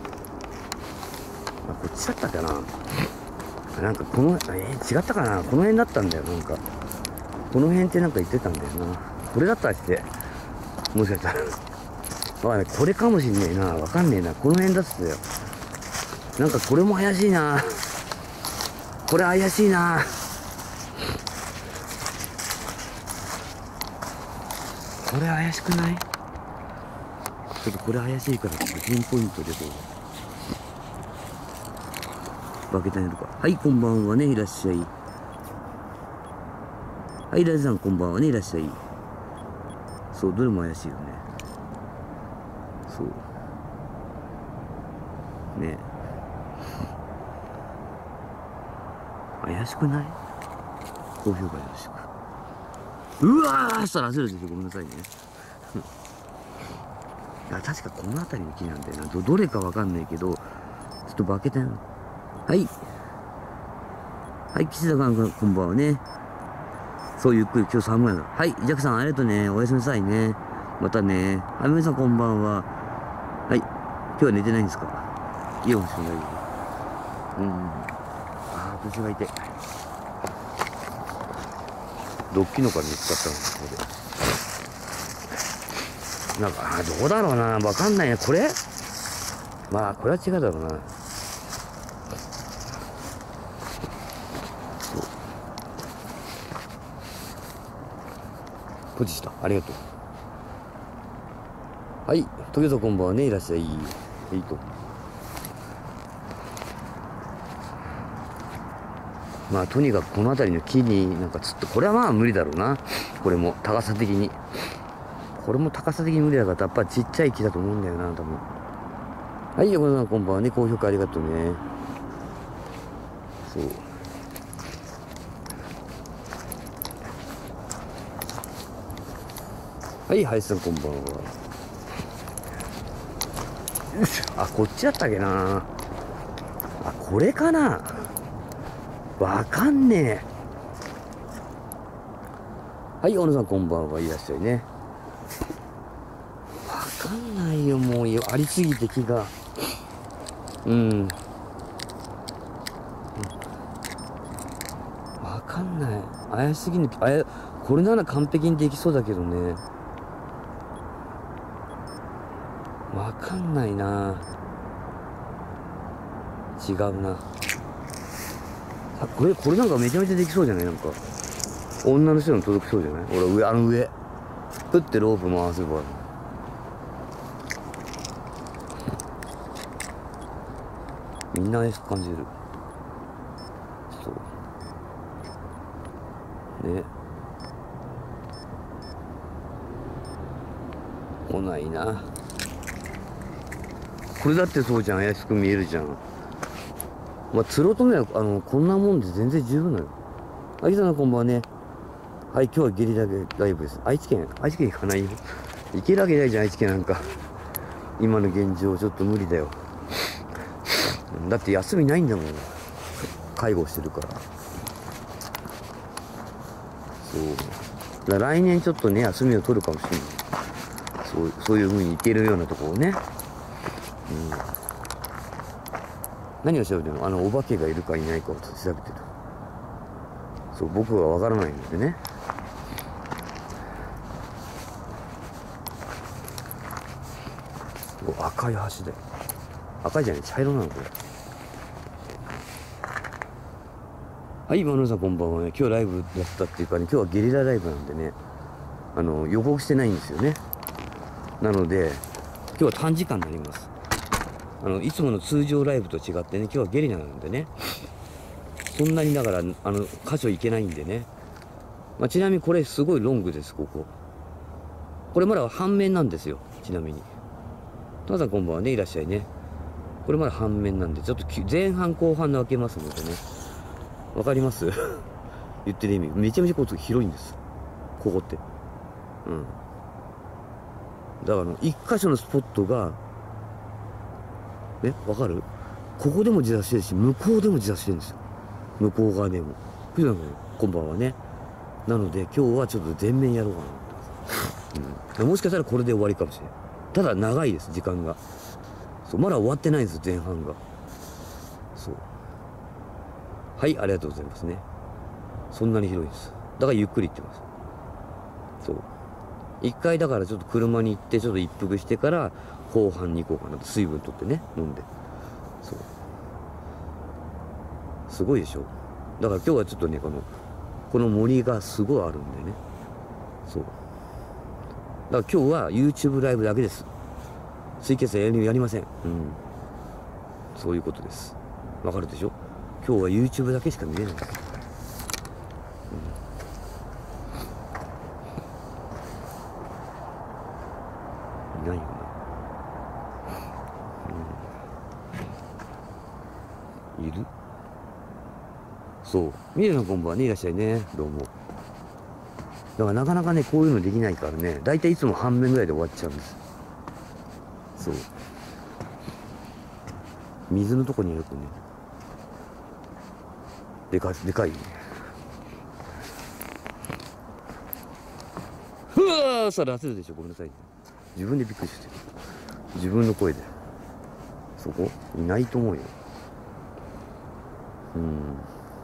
あ、こっちだったかな。なんかこの、えー、違ったかな。この辺だったんだよ。なんかこの辺ってなんか言ってたんだよな。これだったらしてもしかしたらわかんない。これかもしんねえな。わかんねえな。この辺だっつったよ。なんかこれも怪しいな。これ怪しいな。これ怪しくない？ちょっとこれ怪しいからピンポイントでこうバケタにやるか。はい、こんばんはね、いらっしゃい。はい、ラジさんこんばんはね、いらっしゃい。そう、どれも怪しいよね。そうね。怪しくない？高評価よろしく。うわーしたら焦るでしょ。ごめんなさいね。いや、確かこの辺りの木なんだよな。ど、どれかわかんないけど、ちょっとバケタン。はい。はい、岸田さん、こんばんはね。そう、ゆっくり、今日寒いな。はい、ジャックさん、ありがとうね。おやすみなさいね。またね。はい、皆さん、こんばんは。はい。今日は寝てないんですか？イヤホンしてないよ。うん。あー、腰が痛い。ドッキノから見つかったの、ここで。なんか、あー、どうだろうな。わかんないね。これ？まあ、これは違うだろうな。ポチした。ありがとう。はい。時々こんばんはね。いらっしゃい。いいと。まあ、とにかくこの辺りの木になんかつって、これはまあ無理だろうな。これも高さ的に。これも高さ的に無理だから、やっぱちっちゃい木だと思うんだよな、多分。 はい、横田さんこんばんはね。高評価ありがとうね。そう。はい、林さんこんばんは。よいしょ。あ、こっちだったっけな。あ、これかな。わかんねえ。はい、小野さんこんばんは。いらっしゃいね。わかんないよ、もうありすぎて気が。うん。わかんない。怪しすぎる。あや、これなら完璧にできそうだけどね。わかんないな。違うな。あ、これ、これなんかめちゃめちゃできそうじゃない？なんか。女の人の届きそうじゃない？俺、上、あの上。プッてロープ回せば。みんな怪しく感じる。そう。ね。来ないな。これだってそうじゃん。怪しく見えるじゃん。まあ、釣ろうとね、あの、こんなもんで全然十分だよ。あきさんこんばんはね。はい、今日はゲリラライブです。愛知県、愛知県行かないよ。行けるわけないじゃん、愛知県なんか。今の現状、ちょっと無理だよ。だって休みないんだもん。介護してるから。そう。だ来年ちょっとね、休みを取るかもしれない。そう、そういう風に行けるようなところをね。うん。何を調べてるの？あの、お化けがいるかいないかを調べてる。そう、僕はわからないのでね。赤い橋だよ。赤いじゃない、茶色なのこれ。はい、今野さんこんばんはね。今日ライブだったっていうかね、今日はゲリラライブなんでね、あの、予告してないんですよね。なので、今日は短時間になります。あの、いつもの通常ライブと違ってね、今日はゲリラなんでね、そんなにだから、あの、箇所行けないんでね。まあ、ちなみにこれすごいロングです、ここ。これまだ半面なんですよ、ちなみに。トナさんこんばんはね、いらっしゃいね。これまだ半面なんで、ちょっと前半後半で分けますのでね。わかります言ってる意味。めちゃめちゃこう広いんです。ここって。うん。だから、一箇所のスポットが、ね、わかる？ここでも自殺してるし、向こうでも自殺してるんですよ。向こう側でも。藤野さん、こんばんはね。なので、今日はちょっと全面やろうかなと思ってます。うん。もしかしたらこれで終わりかもしれない。ただ、長いです、時間が。そう、まだ終わってないんです、前半が。そう。はい、ありがとうございますね。そんなに広いです。だからゆっくり行ってます。そう。一回だからちょっと車に行って、ちょっと一服してから、後半に行こうかなと。水分取ってね、飲んで。そう。すごいでしょ。だから今日はちょっとね、この、この森がすごいあるんでね。そう。だから今日は YouTube ライブだけです。水決済やりません。うん。そういうことです。わかるでしょ？今日は YouTube だけしか見れない。うん、いないよな。うん、いる？そう。ミレさんこんばんはね、いらっしゃいね。どうも。だからなかなかね、こういうのできないからね、だいたいいつも半面ぐらいで終わっちゃうんです。そう。水のとこにいるとね、でかい、でかい。ふわーさら焦るでしょ、ごめんなさい。自分でびっくりしてる。自分の声で。そこいないと思うよ。うん。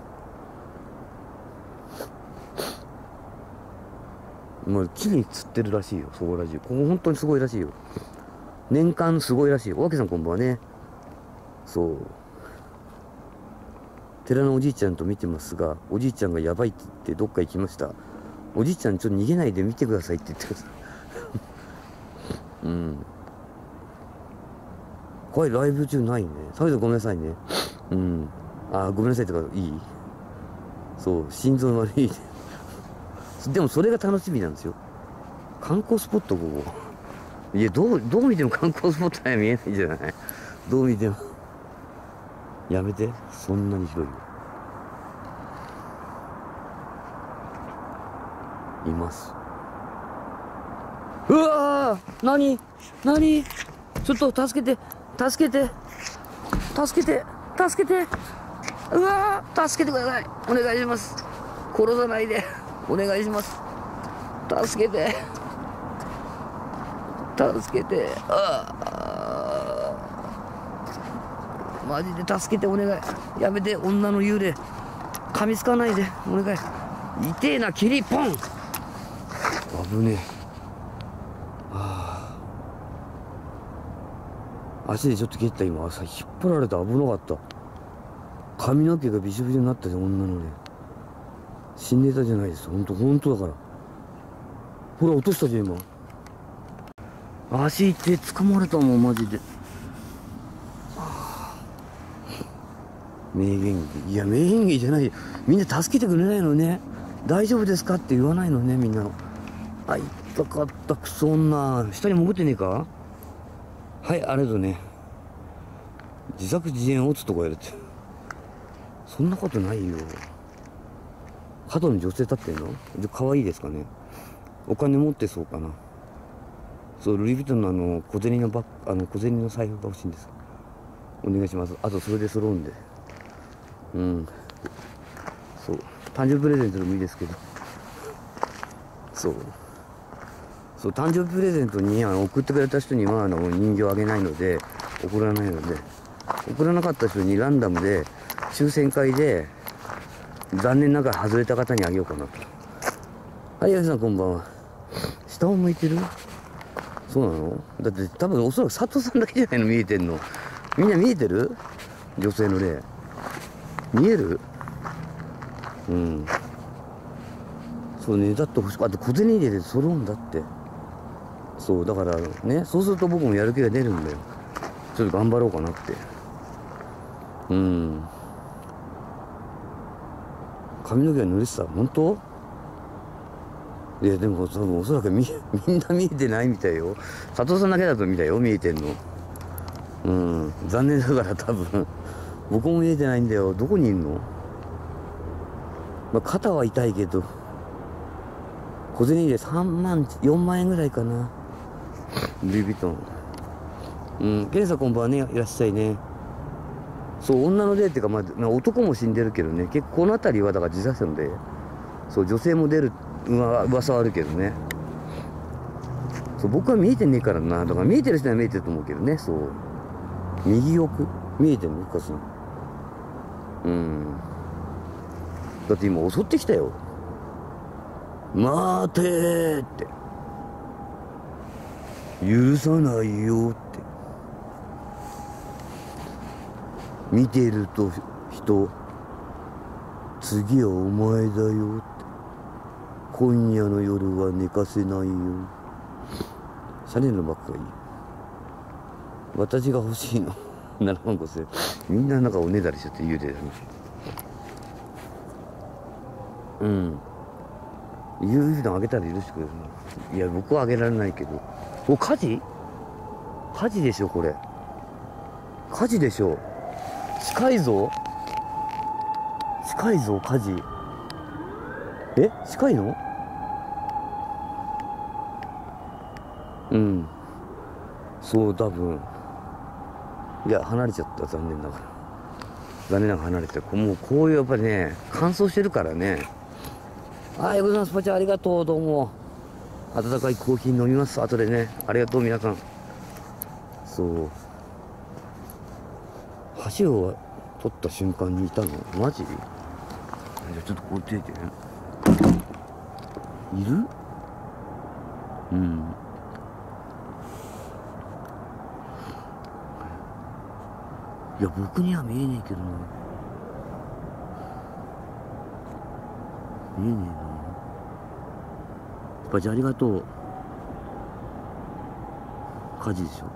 もう木に釣ってるらしいよ、そこらしいよ。ここ本当にすごいらしいよ。年間すごいらしいよ。おわけさんこんばんはね。そう。寺のおじいちゃんと見てますが、おじいちゃんがやばいって言ってどっか行きました。おじいちゃんちょっと逃げないで見てくださいって言ってください。うん。これライブ中ないね。サイドごめんなさいね。うん。あ、ごめんなさいとか、いい？そう、心臓の悪い。でもそれが楽しみなんですよ。観光スポット、ここ。いや、どう、どう見ても観光スポットには見えないじゃない。 どう見ても。やめて、そんなに広いよ。います。うわー、なになに、ちょっと助けて、助けて、助けて、助けて、うわー、助けてください。お願いします。殺さないで。お願いします。助けて。助けて。ああ。マジで助けて、お願い。やめて、女の幽霊。噛みつかないで。お願い。痛えな、霧ポン。危ねえ。はあ。足でちょっと蹴った、今。朝引っ張られた。危なかった。髪の毛がびしょびしょになったじゃん、女のね。死んでたじゃないです。ほんと、ほんとだから。ほら、落としたじゃん、今。足痛い、掴まれたもん、マジで。名言技。いや、名言技じゃないよ。みんな助けてくれないのね。大丈夫ですかって言わないのね、みんなの。あ、痛かった、くそ女。下に潜ってねえか。はい、ありがとうね。自作自演落つとかやるって。そんなことないよ。角に女性立ってんの？可愛いですかね。お金持ってそうかな。そう、ルイ・ヴィトンのあの、小銭のバッグ、あの、小銭の財布が欲しいんです。お願いします。あと、それで揃うんで。うん。そう。誕生日プレゼントでもいいですけど。そう。そう、誕生日プレゼントにあの送ってくれた人にはあの人形あげないので、送らないので、送らなかった人にランダムで、抽選会で、残念ながら外れた方にあげようかなと。はい、皆さんこんばんは。下を向いてる？そうなの？だって多分おそらく佐藤さんだけじゃないの見えてんの。みんな見えてる？女性の霊。見える？うん。そうね、だって欲しく、あと小銭入れで揃うんだって。そう、だからね、そうすると僕もやる気が出るんだよ。ちょっと頑張ろうかなって。うん。髪の毛が濡れてた。本当？いや、でも多分おそらくみ、みんな見えてないみたいよ。佐藤さんだけだと見たよ、見えてんの。うん。残念ながら多分、僕も見えてないんだよ。どこにいんの？まあ、肩は痛いけど、小銭入れさんまん、よんまん円ぐらいかな。ルイ・ヴィトン。うん。ケンさんこんばんはね、いらっしゃいね。そう、女の霊っていうか、まあ、男も死んでるけどね、結構この辺りはだから自殺者で、そう、女性も出る噂はあるけどね。そう、僕は見えてねえからな。だから見えてる人は見えてると思うけどね、そう。右奥見えてんのかしら。うん。だって今襲ってきたよ。待てーって。許さないよって。見てると人、次はお前だよって。今夜の夜は寝かせないよ。シャネルのバッグがいい。私が欲しいのななまんごせん。みんななんかおねだりしちゃって幽霊だね。うん。幽霊弾あげたら許してくれるな。いや、僕はあげられないけど。お、火事？火事でしょ、これ。火事でしょ。近いぞ。近いぞ、火事。え？近いの？うん。そう、多分。いや、離れちゃった、残念ながら。残念ながら離れて。もうこういうやっぱりね、乾燥してるからね。はい、ございます。パチャありがとう、どうも。温かいコーヒー飲みます、後でね。ありがとう、皆さん。そう。橋を取った瞬間にいたの？マジ？じゃあちょっとこう出て。いる？うん。いや、僕には見えねえけどな。見えねえな。パチありがとう。火事でしょ。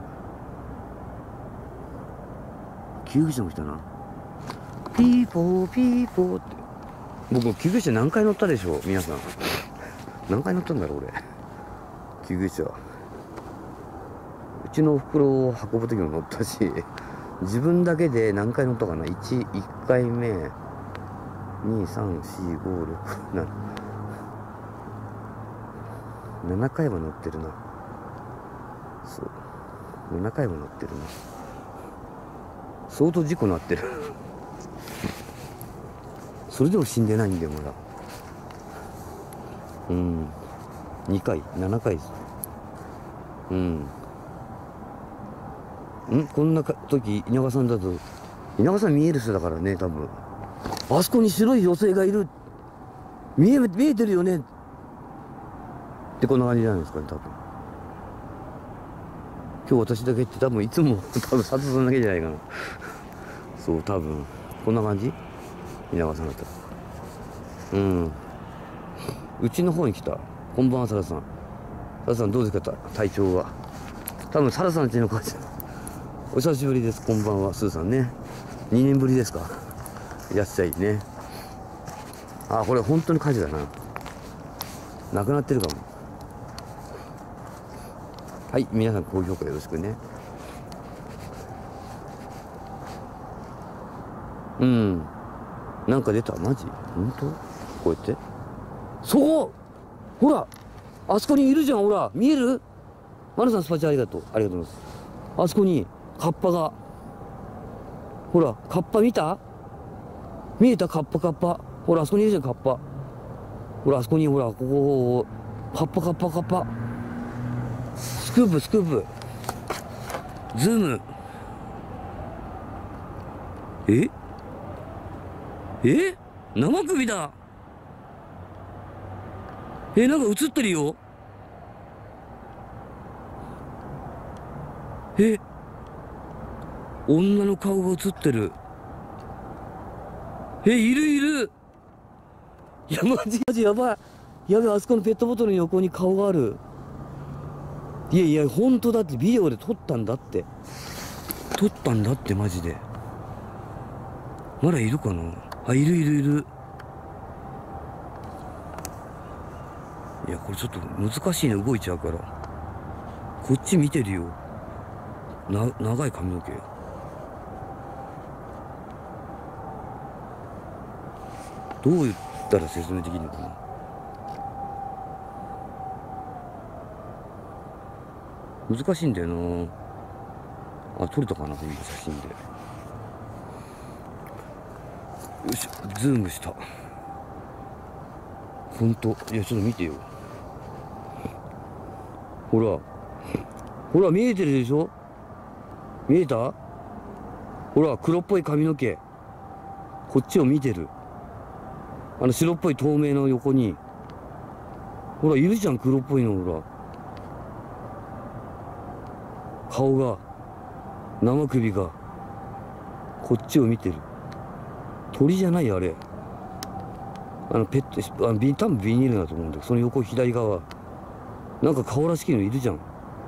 救急車も来たな。ピーポーピーポーって。僕救急車何回乗ったでしょう皆さん。何回乗ったんだろう俺。救急車。うちのお袋を運ぶ時も乗ったし。 自分だけで何回乗ったかな。 いち、いっかいめ、に、さん、よん、ご、ろく、なな。ななかいも乗ってるな。そう。ななかいも乗ってるな。相当事故なってる。それでも死んでないんだよ、まだ。うん。にかい、ななかいです。うん。んこんな時、稲川さんだと、稲川さん見える人だからね、多分。あそこに白い女性がいる。見え、見えてるよね。ってこんな感じじゃないですかね、多分。今日私だけって多分いつも、多分佐藤さんだけじゃないかな。そう、多分。こんな感じ稲川さんだったら。うん。うちの方に来た。こんばんは、サラさん。サラさんどうですか体調は。多分サラさんちの会社。お久しぶりです。こんばんは、スーさんね。にねんぶりですか。いらっしゃいね。あ、これ本当に火事だな。なくなってるかも。はい、皆さん高評価よろしくね。うん。なんか出たマジ本当こうやって。そうほらあそこにいるじゃん、ほら見える。マルさんスパチャありがとう。ありがとうございます。あそこにカッパが。ほら、カッパ見た見えたカッパカッパ。ほら、あそこにいるじゃん、カッパ。ほら、あそこに、ほら、ここ、カッパカッパカッパ。スクープ、スクープ。ズーム。ええ生首だ。え、なんか映ってるよ。え女の顔が映ってる。え、いるいる。いや、マジ、マジやばい。やべ、あそこのペットボトルの横に顔がある。いやいや、本当だって、ビデオで撮ったんだって。撮ったんだって、マジで。まだいるかなあ、いるいるいる。いや、これちょっと難しいね、動いちゃうから。こっち見てるよ。な、長い髪の毛。どう言ったら説明できるのかな。難しいんだよな。あ、撮れたかな、この写真で。よし、ズームした。ほんと、いや、ちょっと見てよ。ほら。ほら、見えてるでしょ。見えた。ほら、黒っぽい髪の毛。こっちを見てる。あの白っぽい透明の横に。ほら、いるじゃん、黒っぽいの、ほら。顔が、生首が、こっちを見てる。鳥じゃない、あれ。あの、ペット、あのビ多分ビニールだと思うんだけど、その横左側。なんか顔らしきのいるじゃん。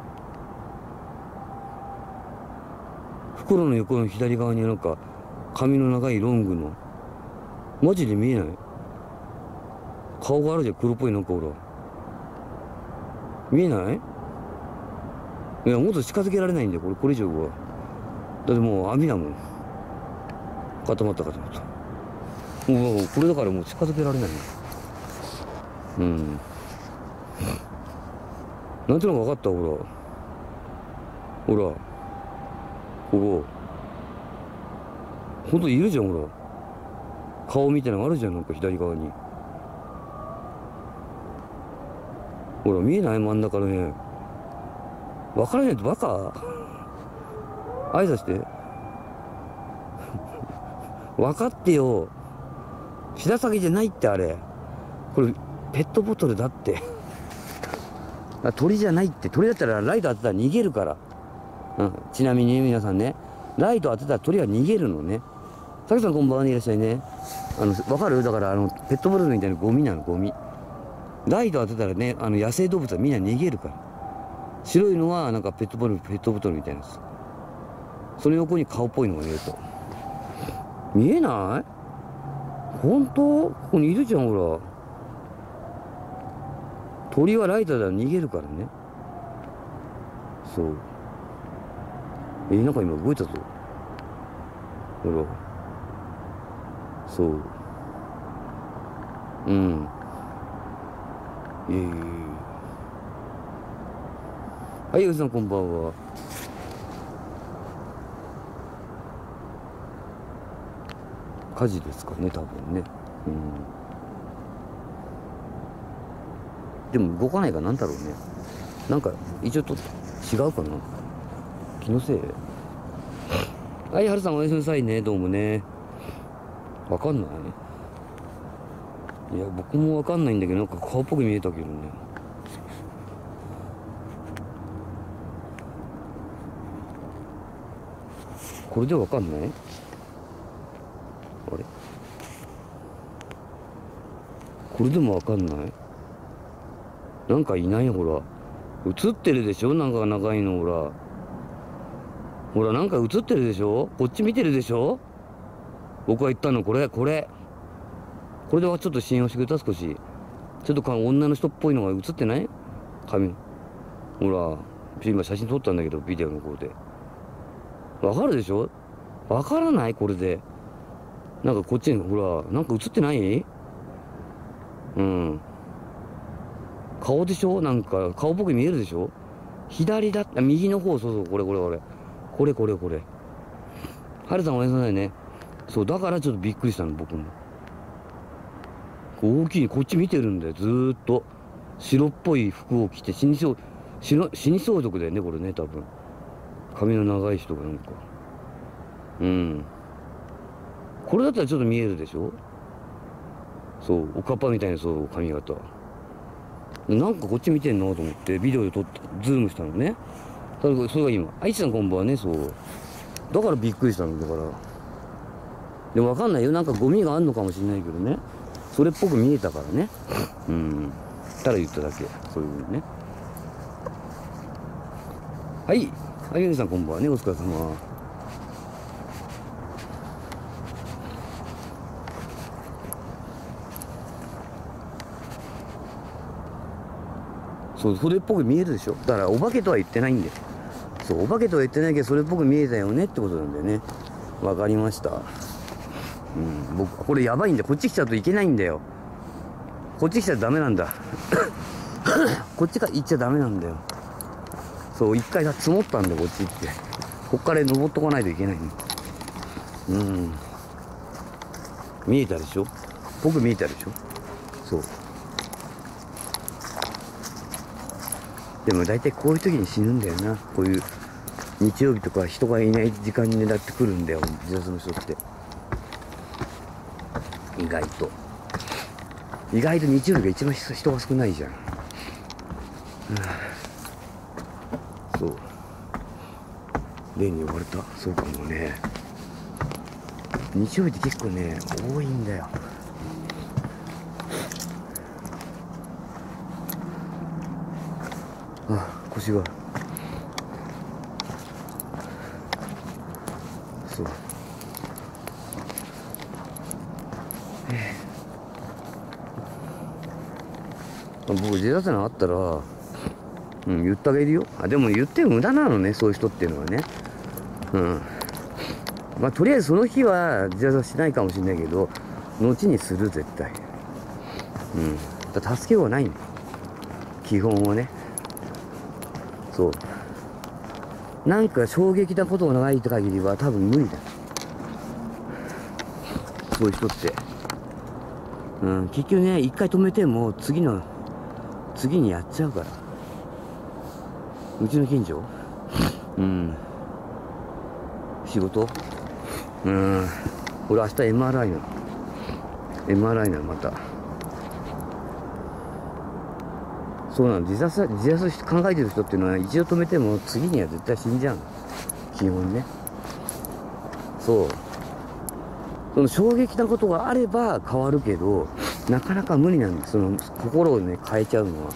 袋の横の左側になんか、髪の長いロングの。マジで見えない。顔があるじゃん、黒っぽいなんかほら。見えない。いや、もっと近づけられないんだよ、これ、これ以上は。だってもう網だもん。固まった固まった。もう、これだからもう近づけられないんだ。うん。なんていうのか分かった、ほら。ほら。ここ。ほんといるじゃん、ほら。顔みたいなのがあるじゃん、なんか左側に。ほら、見えない真ん中のね。分からないってバカ挨拶して。分かってよ。白鷺じゃないって、あれ。これ、ペットボトルだって。鳥じゃないって。鳥だったらライト当てたら逃げるから。うん。ちなみに皆さんね、ライト当てたら鳥は逃げるのね。さきさんこんばんは、いらっしゃいね。あの、わかる？だから、あの、ペットボトルみたいなゴミなの、ゴミ。ライト当てたらね、あの、野生動物はみんな逃げるから。白いのは、なんかペットボトル、ペットボトルみたいなやつ。その横に顔っぽいのが見えると。見えない？本当？ここにいるじゃん、ほら。鳥はライトだら逃げるからね。そう。えー、なんか今動いたぞ。 ほら、そう、うん、ええはい、おじさんこんばんは。火事ですかね、多分ね。うん。でも動かないからなんだろうね。なんか、一応と、違うかな。気のせい。はい、はるさんおやすみなさいね、どうもね。わかんないいや、僕もわかんないんだけど、なんか顔っぽく見えたけどね。これでわかんないあれこれでもわかんないなんかいないほら。映ってるでしょなんか長いのほら。ほら、なんか映ってるでしょこっち見てるでしょ僕が言ったの、これ、これ。これではちょっと信用してくれた少し。ちょっと女の人っぽいのが映ってない髪。ほら、今写真撮ったんだけど、ビデオの方で。わかるでしょわからないこれで。なんかこっちに、ほら、なんか映ってないうん。顔でしょなんか、顔っぽく見えるでしょ左だった、右の方、そうそう、これこれこれ。これこれこれ。はるさんおやすみなさいね。そう、だからちょっとびっくりしたの、僕も。大きい、こっち見てるんだよ、ずーっと。白っぽい服を着て、死にそう、死の死に相続だよね、これね、多分。髪の長い人がなんか。うん。これだったらちょっと見えるでしょそう、おかっぱみたいな、そう、髪型。なんかこっち見てんのと思って、ビデオで撮って、ズームしたのね。それそれが今。あいちさんこんばんはね、そう。だからびっくりしたんだから。でもわかんないよ。なんかゴミがあんのかもしれないけどね。それっぽく見えたからね。うん。ただ言っただけ。そういうふうにね。はい。あゆみさんこんばんはね。お疲れ様。そう、それっぽく見えるでしょ。だからお化けとは言ってないんだよ。そう、お化けとは言ってないけど、それっぽく見えたよねってことなんだよね。わかりました。うん、僕、これやばいんだよ。こっち来ちゃうといけないんだよ。こっち来ちゃダメなんだ。こっちから行っちゃダメなんだよ。そう、一回積もったんだよ、こっち行って。こっから登っとかないといけないの。うん。見えたでしょ僕見えたでしょそう。でも大体こういう時に死ぬんだよな。こういう日曜日とか人がいない時間に狙ってくるんだよ、自殺の人って。意外と。意外と日曜日が一番人が少ないじゃん。そう。例に呼ばれたそうかもね。日曜日って結構ね、多いんだよ。あ、腰が。そう。ええ、僕自殺なんあったら、うん、言ってあげるよ。あ、でも言って無駄なのね、そういう人っていうのはね。うん。まあ、とりあえずその日は自殺はしないかもしれないけど、後にする、絶対。うん。だから助けようがないんだよ。基本はね。そう。なんか衝撃なことがないって限りは多分無理だ。そういう人って。うん、結局ね、一回止めても次の、次にやっちゃうから。うちの近所うん。仕事うん。俺明日 エムアールアイ なの。エムアールアイ なの、また。そうなの。自殺、自殺考えてる人っていうのは一度止めても次には絶対死んじゃうの。基本ね。そう。その衝撃なことがあれば変わるけど、なかなか無理なんです。その心をね、変えちゃうのは。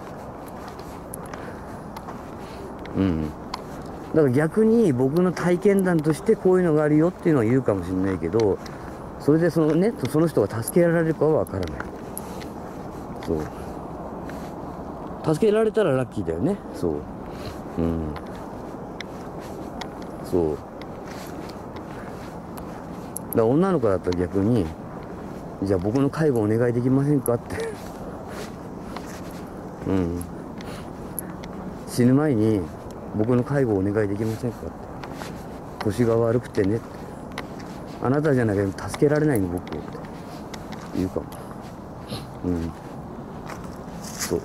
うん。だから逆に僕の体験談としてこういうのがあるよっていうのは言うかもしれないけど、それでそのね、その人が助けられるかはわからない。そう。助けられたらラッキーだよね。そう。うん。そう。 ら女の子だったら逆に、じゃあ僕の介護お願いできませんかってうん、死ぬ前に僕の介護お願いできませんかって、腰が悪くてねって、あなたじゃなきゃ助けられないの僕って言うかも。うん、そう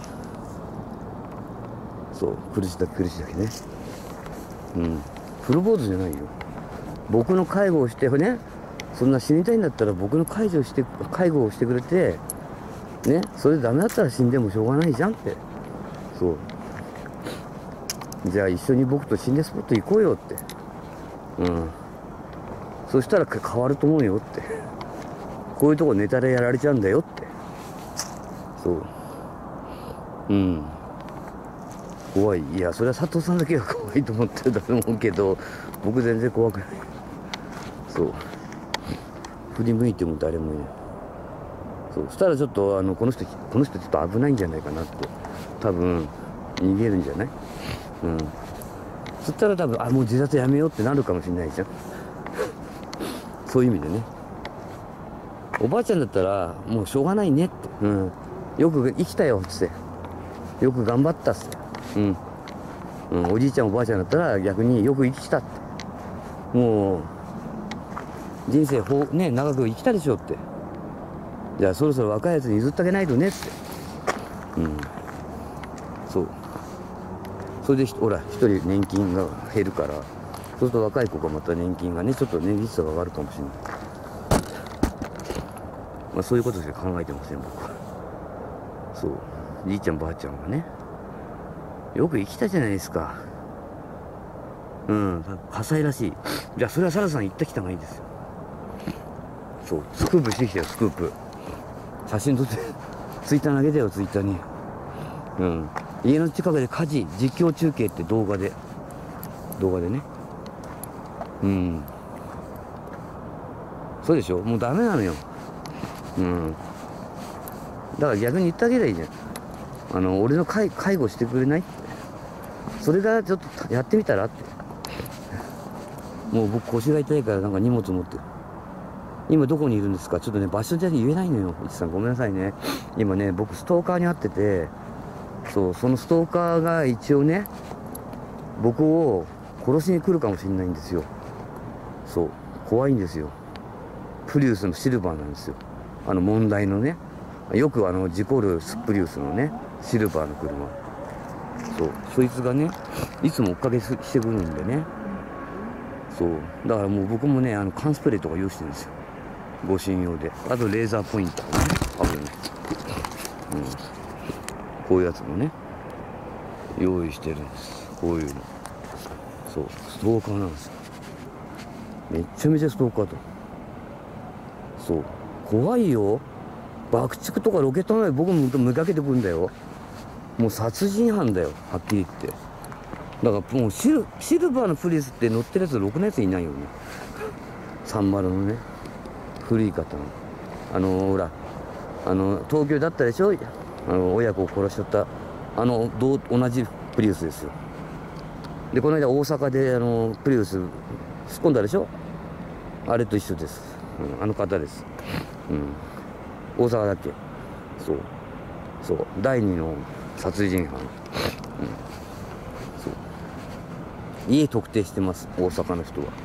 そう苦しいだけ苦しいだけね。うん、フルボードじゃないよ。僕の介護をしてね、そんな死にたいんだったら僕の介護をして介護をしてくれてね、それでダメだったら死んでもしょうがないじゃんって。そうじゃあ一緒に僕と心霊スポット行こうよって。うん、そしたら変わると思うよって。こういうとこネタでやられちゃうんだよって。そううん怖い。いやそれは佐藤さんだけが怖いと思ってるだと思うけど、僕全然怖くない。そう振り向いても誰もいない。そうしたらちょっとあのこの人この人ちょっと危ないんじゃないかなって、多分逃げるんじゃない。うんそしたら多分あもう自殺やめようってなるかもしれないじゃん。そういう意味でね、おばあちゃんだったらもうしょうがないねって、うん、よく生きたよっつって、よく頑張ったっつって、うんうん、おじいちゃんおばあちゃんだったら逆によく生きたって、もう人生ほね長く生きたでしょって、じゃあそろそろ若いやつに譲ってあげないとねって、うんそうそれでほら一人年金が減るから、そうすると若い子がまた年金がねちょっと年率差が上がるかもしれない。まあそういうことしか考えてません僕は。そうじいちゃんばあちゃんはねよく生きたじゃないですか。うん火災らしい。じゃあそれはサラさん行ってきた方がいいですよ。そうスクープしてきたよスクープ。写真撮ってツイッター投げてよツイッターに。うん家の近くで火事実況中継って動画で動画でね。うんそうでしょ。もうダメなのよ。うんだから逆に言ってあげればいいじゃん。あの俺の介介護してくれないって、それがちょっとやってみたらって。もう僕腰が痛いからなんか荷物持ってる。今どこにいるんですか。ちょっとね場所じゃ言えないのよ。いちさんごめんなさいね。今ね僕ストーカーに会ってて、そうそのストーカーが一応ね僕を殺しに来るかもしれないんですよ。そう怖いんですよ。プリウスのシルバーなんですよ。あの問題のねよくあの事故るスプリウスのねシルバーの車。そうそいつがねいつも追っかけしてくるんでね。そうだからもう僕もねあの缶スプレーとか用意してるんですよ、護身用で。あとレーザーポインターね危ない、うん、こういうやつもね用意してるんです。こういうのそうストーカーなんですよ。めっちゃめちゃストーカーと。そう怖いよ。爆竹とかロケット花火僕もめがけてくるんだよ。もう殺人犯だよはっきり言って。だからもうシル、シルバーのプリウスって乗ってるやつろくなやついないよね。さんじゅうのね古い方のあのほらあの東京だったでしょ、あの親子を殺しちゃったあの同同じプリウスですよ。でこの間大阪であのプリウス突っ込んだでしょ、あれと一緒です、うん、あの方です、うん、大阪だっけ。そうそうだいにの殺人犯、うん、そう家特定してます大阪の人は。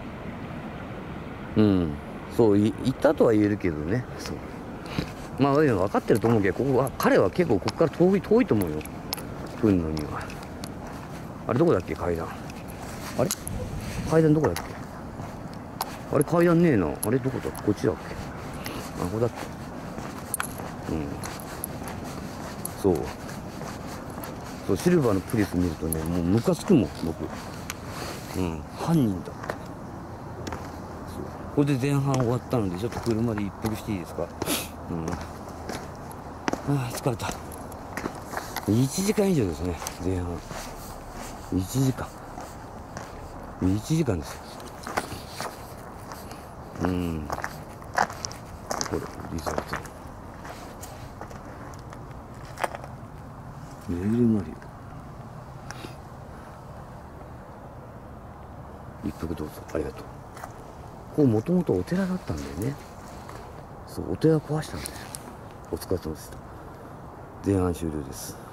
うんそうい行ったとは言えるけどね。そうまあ分かってると思うけど、ここは彼は結構ここから遠い遠いと思うよ来るのには。あれどこだっけ階段。あれ階段どこだっけ。あれ階段ねえな。あれどこだこっちだっけ。あここだっけ。うんそうそうシルバーのプリウス見るとねもうムカつくもん僕。うん犯人だ。そうこれで前半終わったのでちょっと車で一服していいですか。うんはあ疲れた。いちじかん以上ですね前半。いちじかんいちじかんですよ。うんこれリゾートメールマリオ一服どうぞありがとう。 こもともとお寺だったんだよね。そう、お寺壊したんだよ。お疲れ様でした。前半終了です。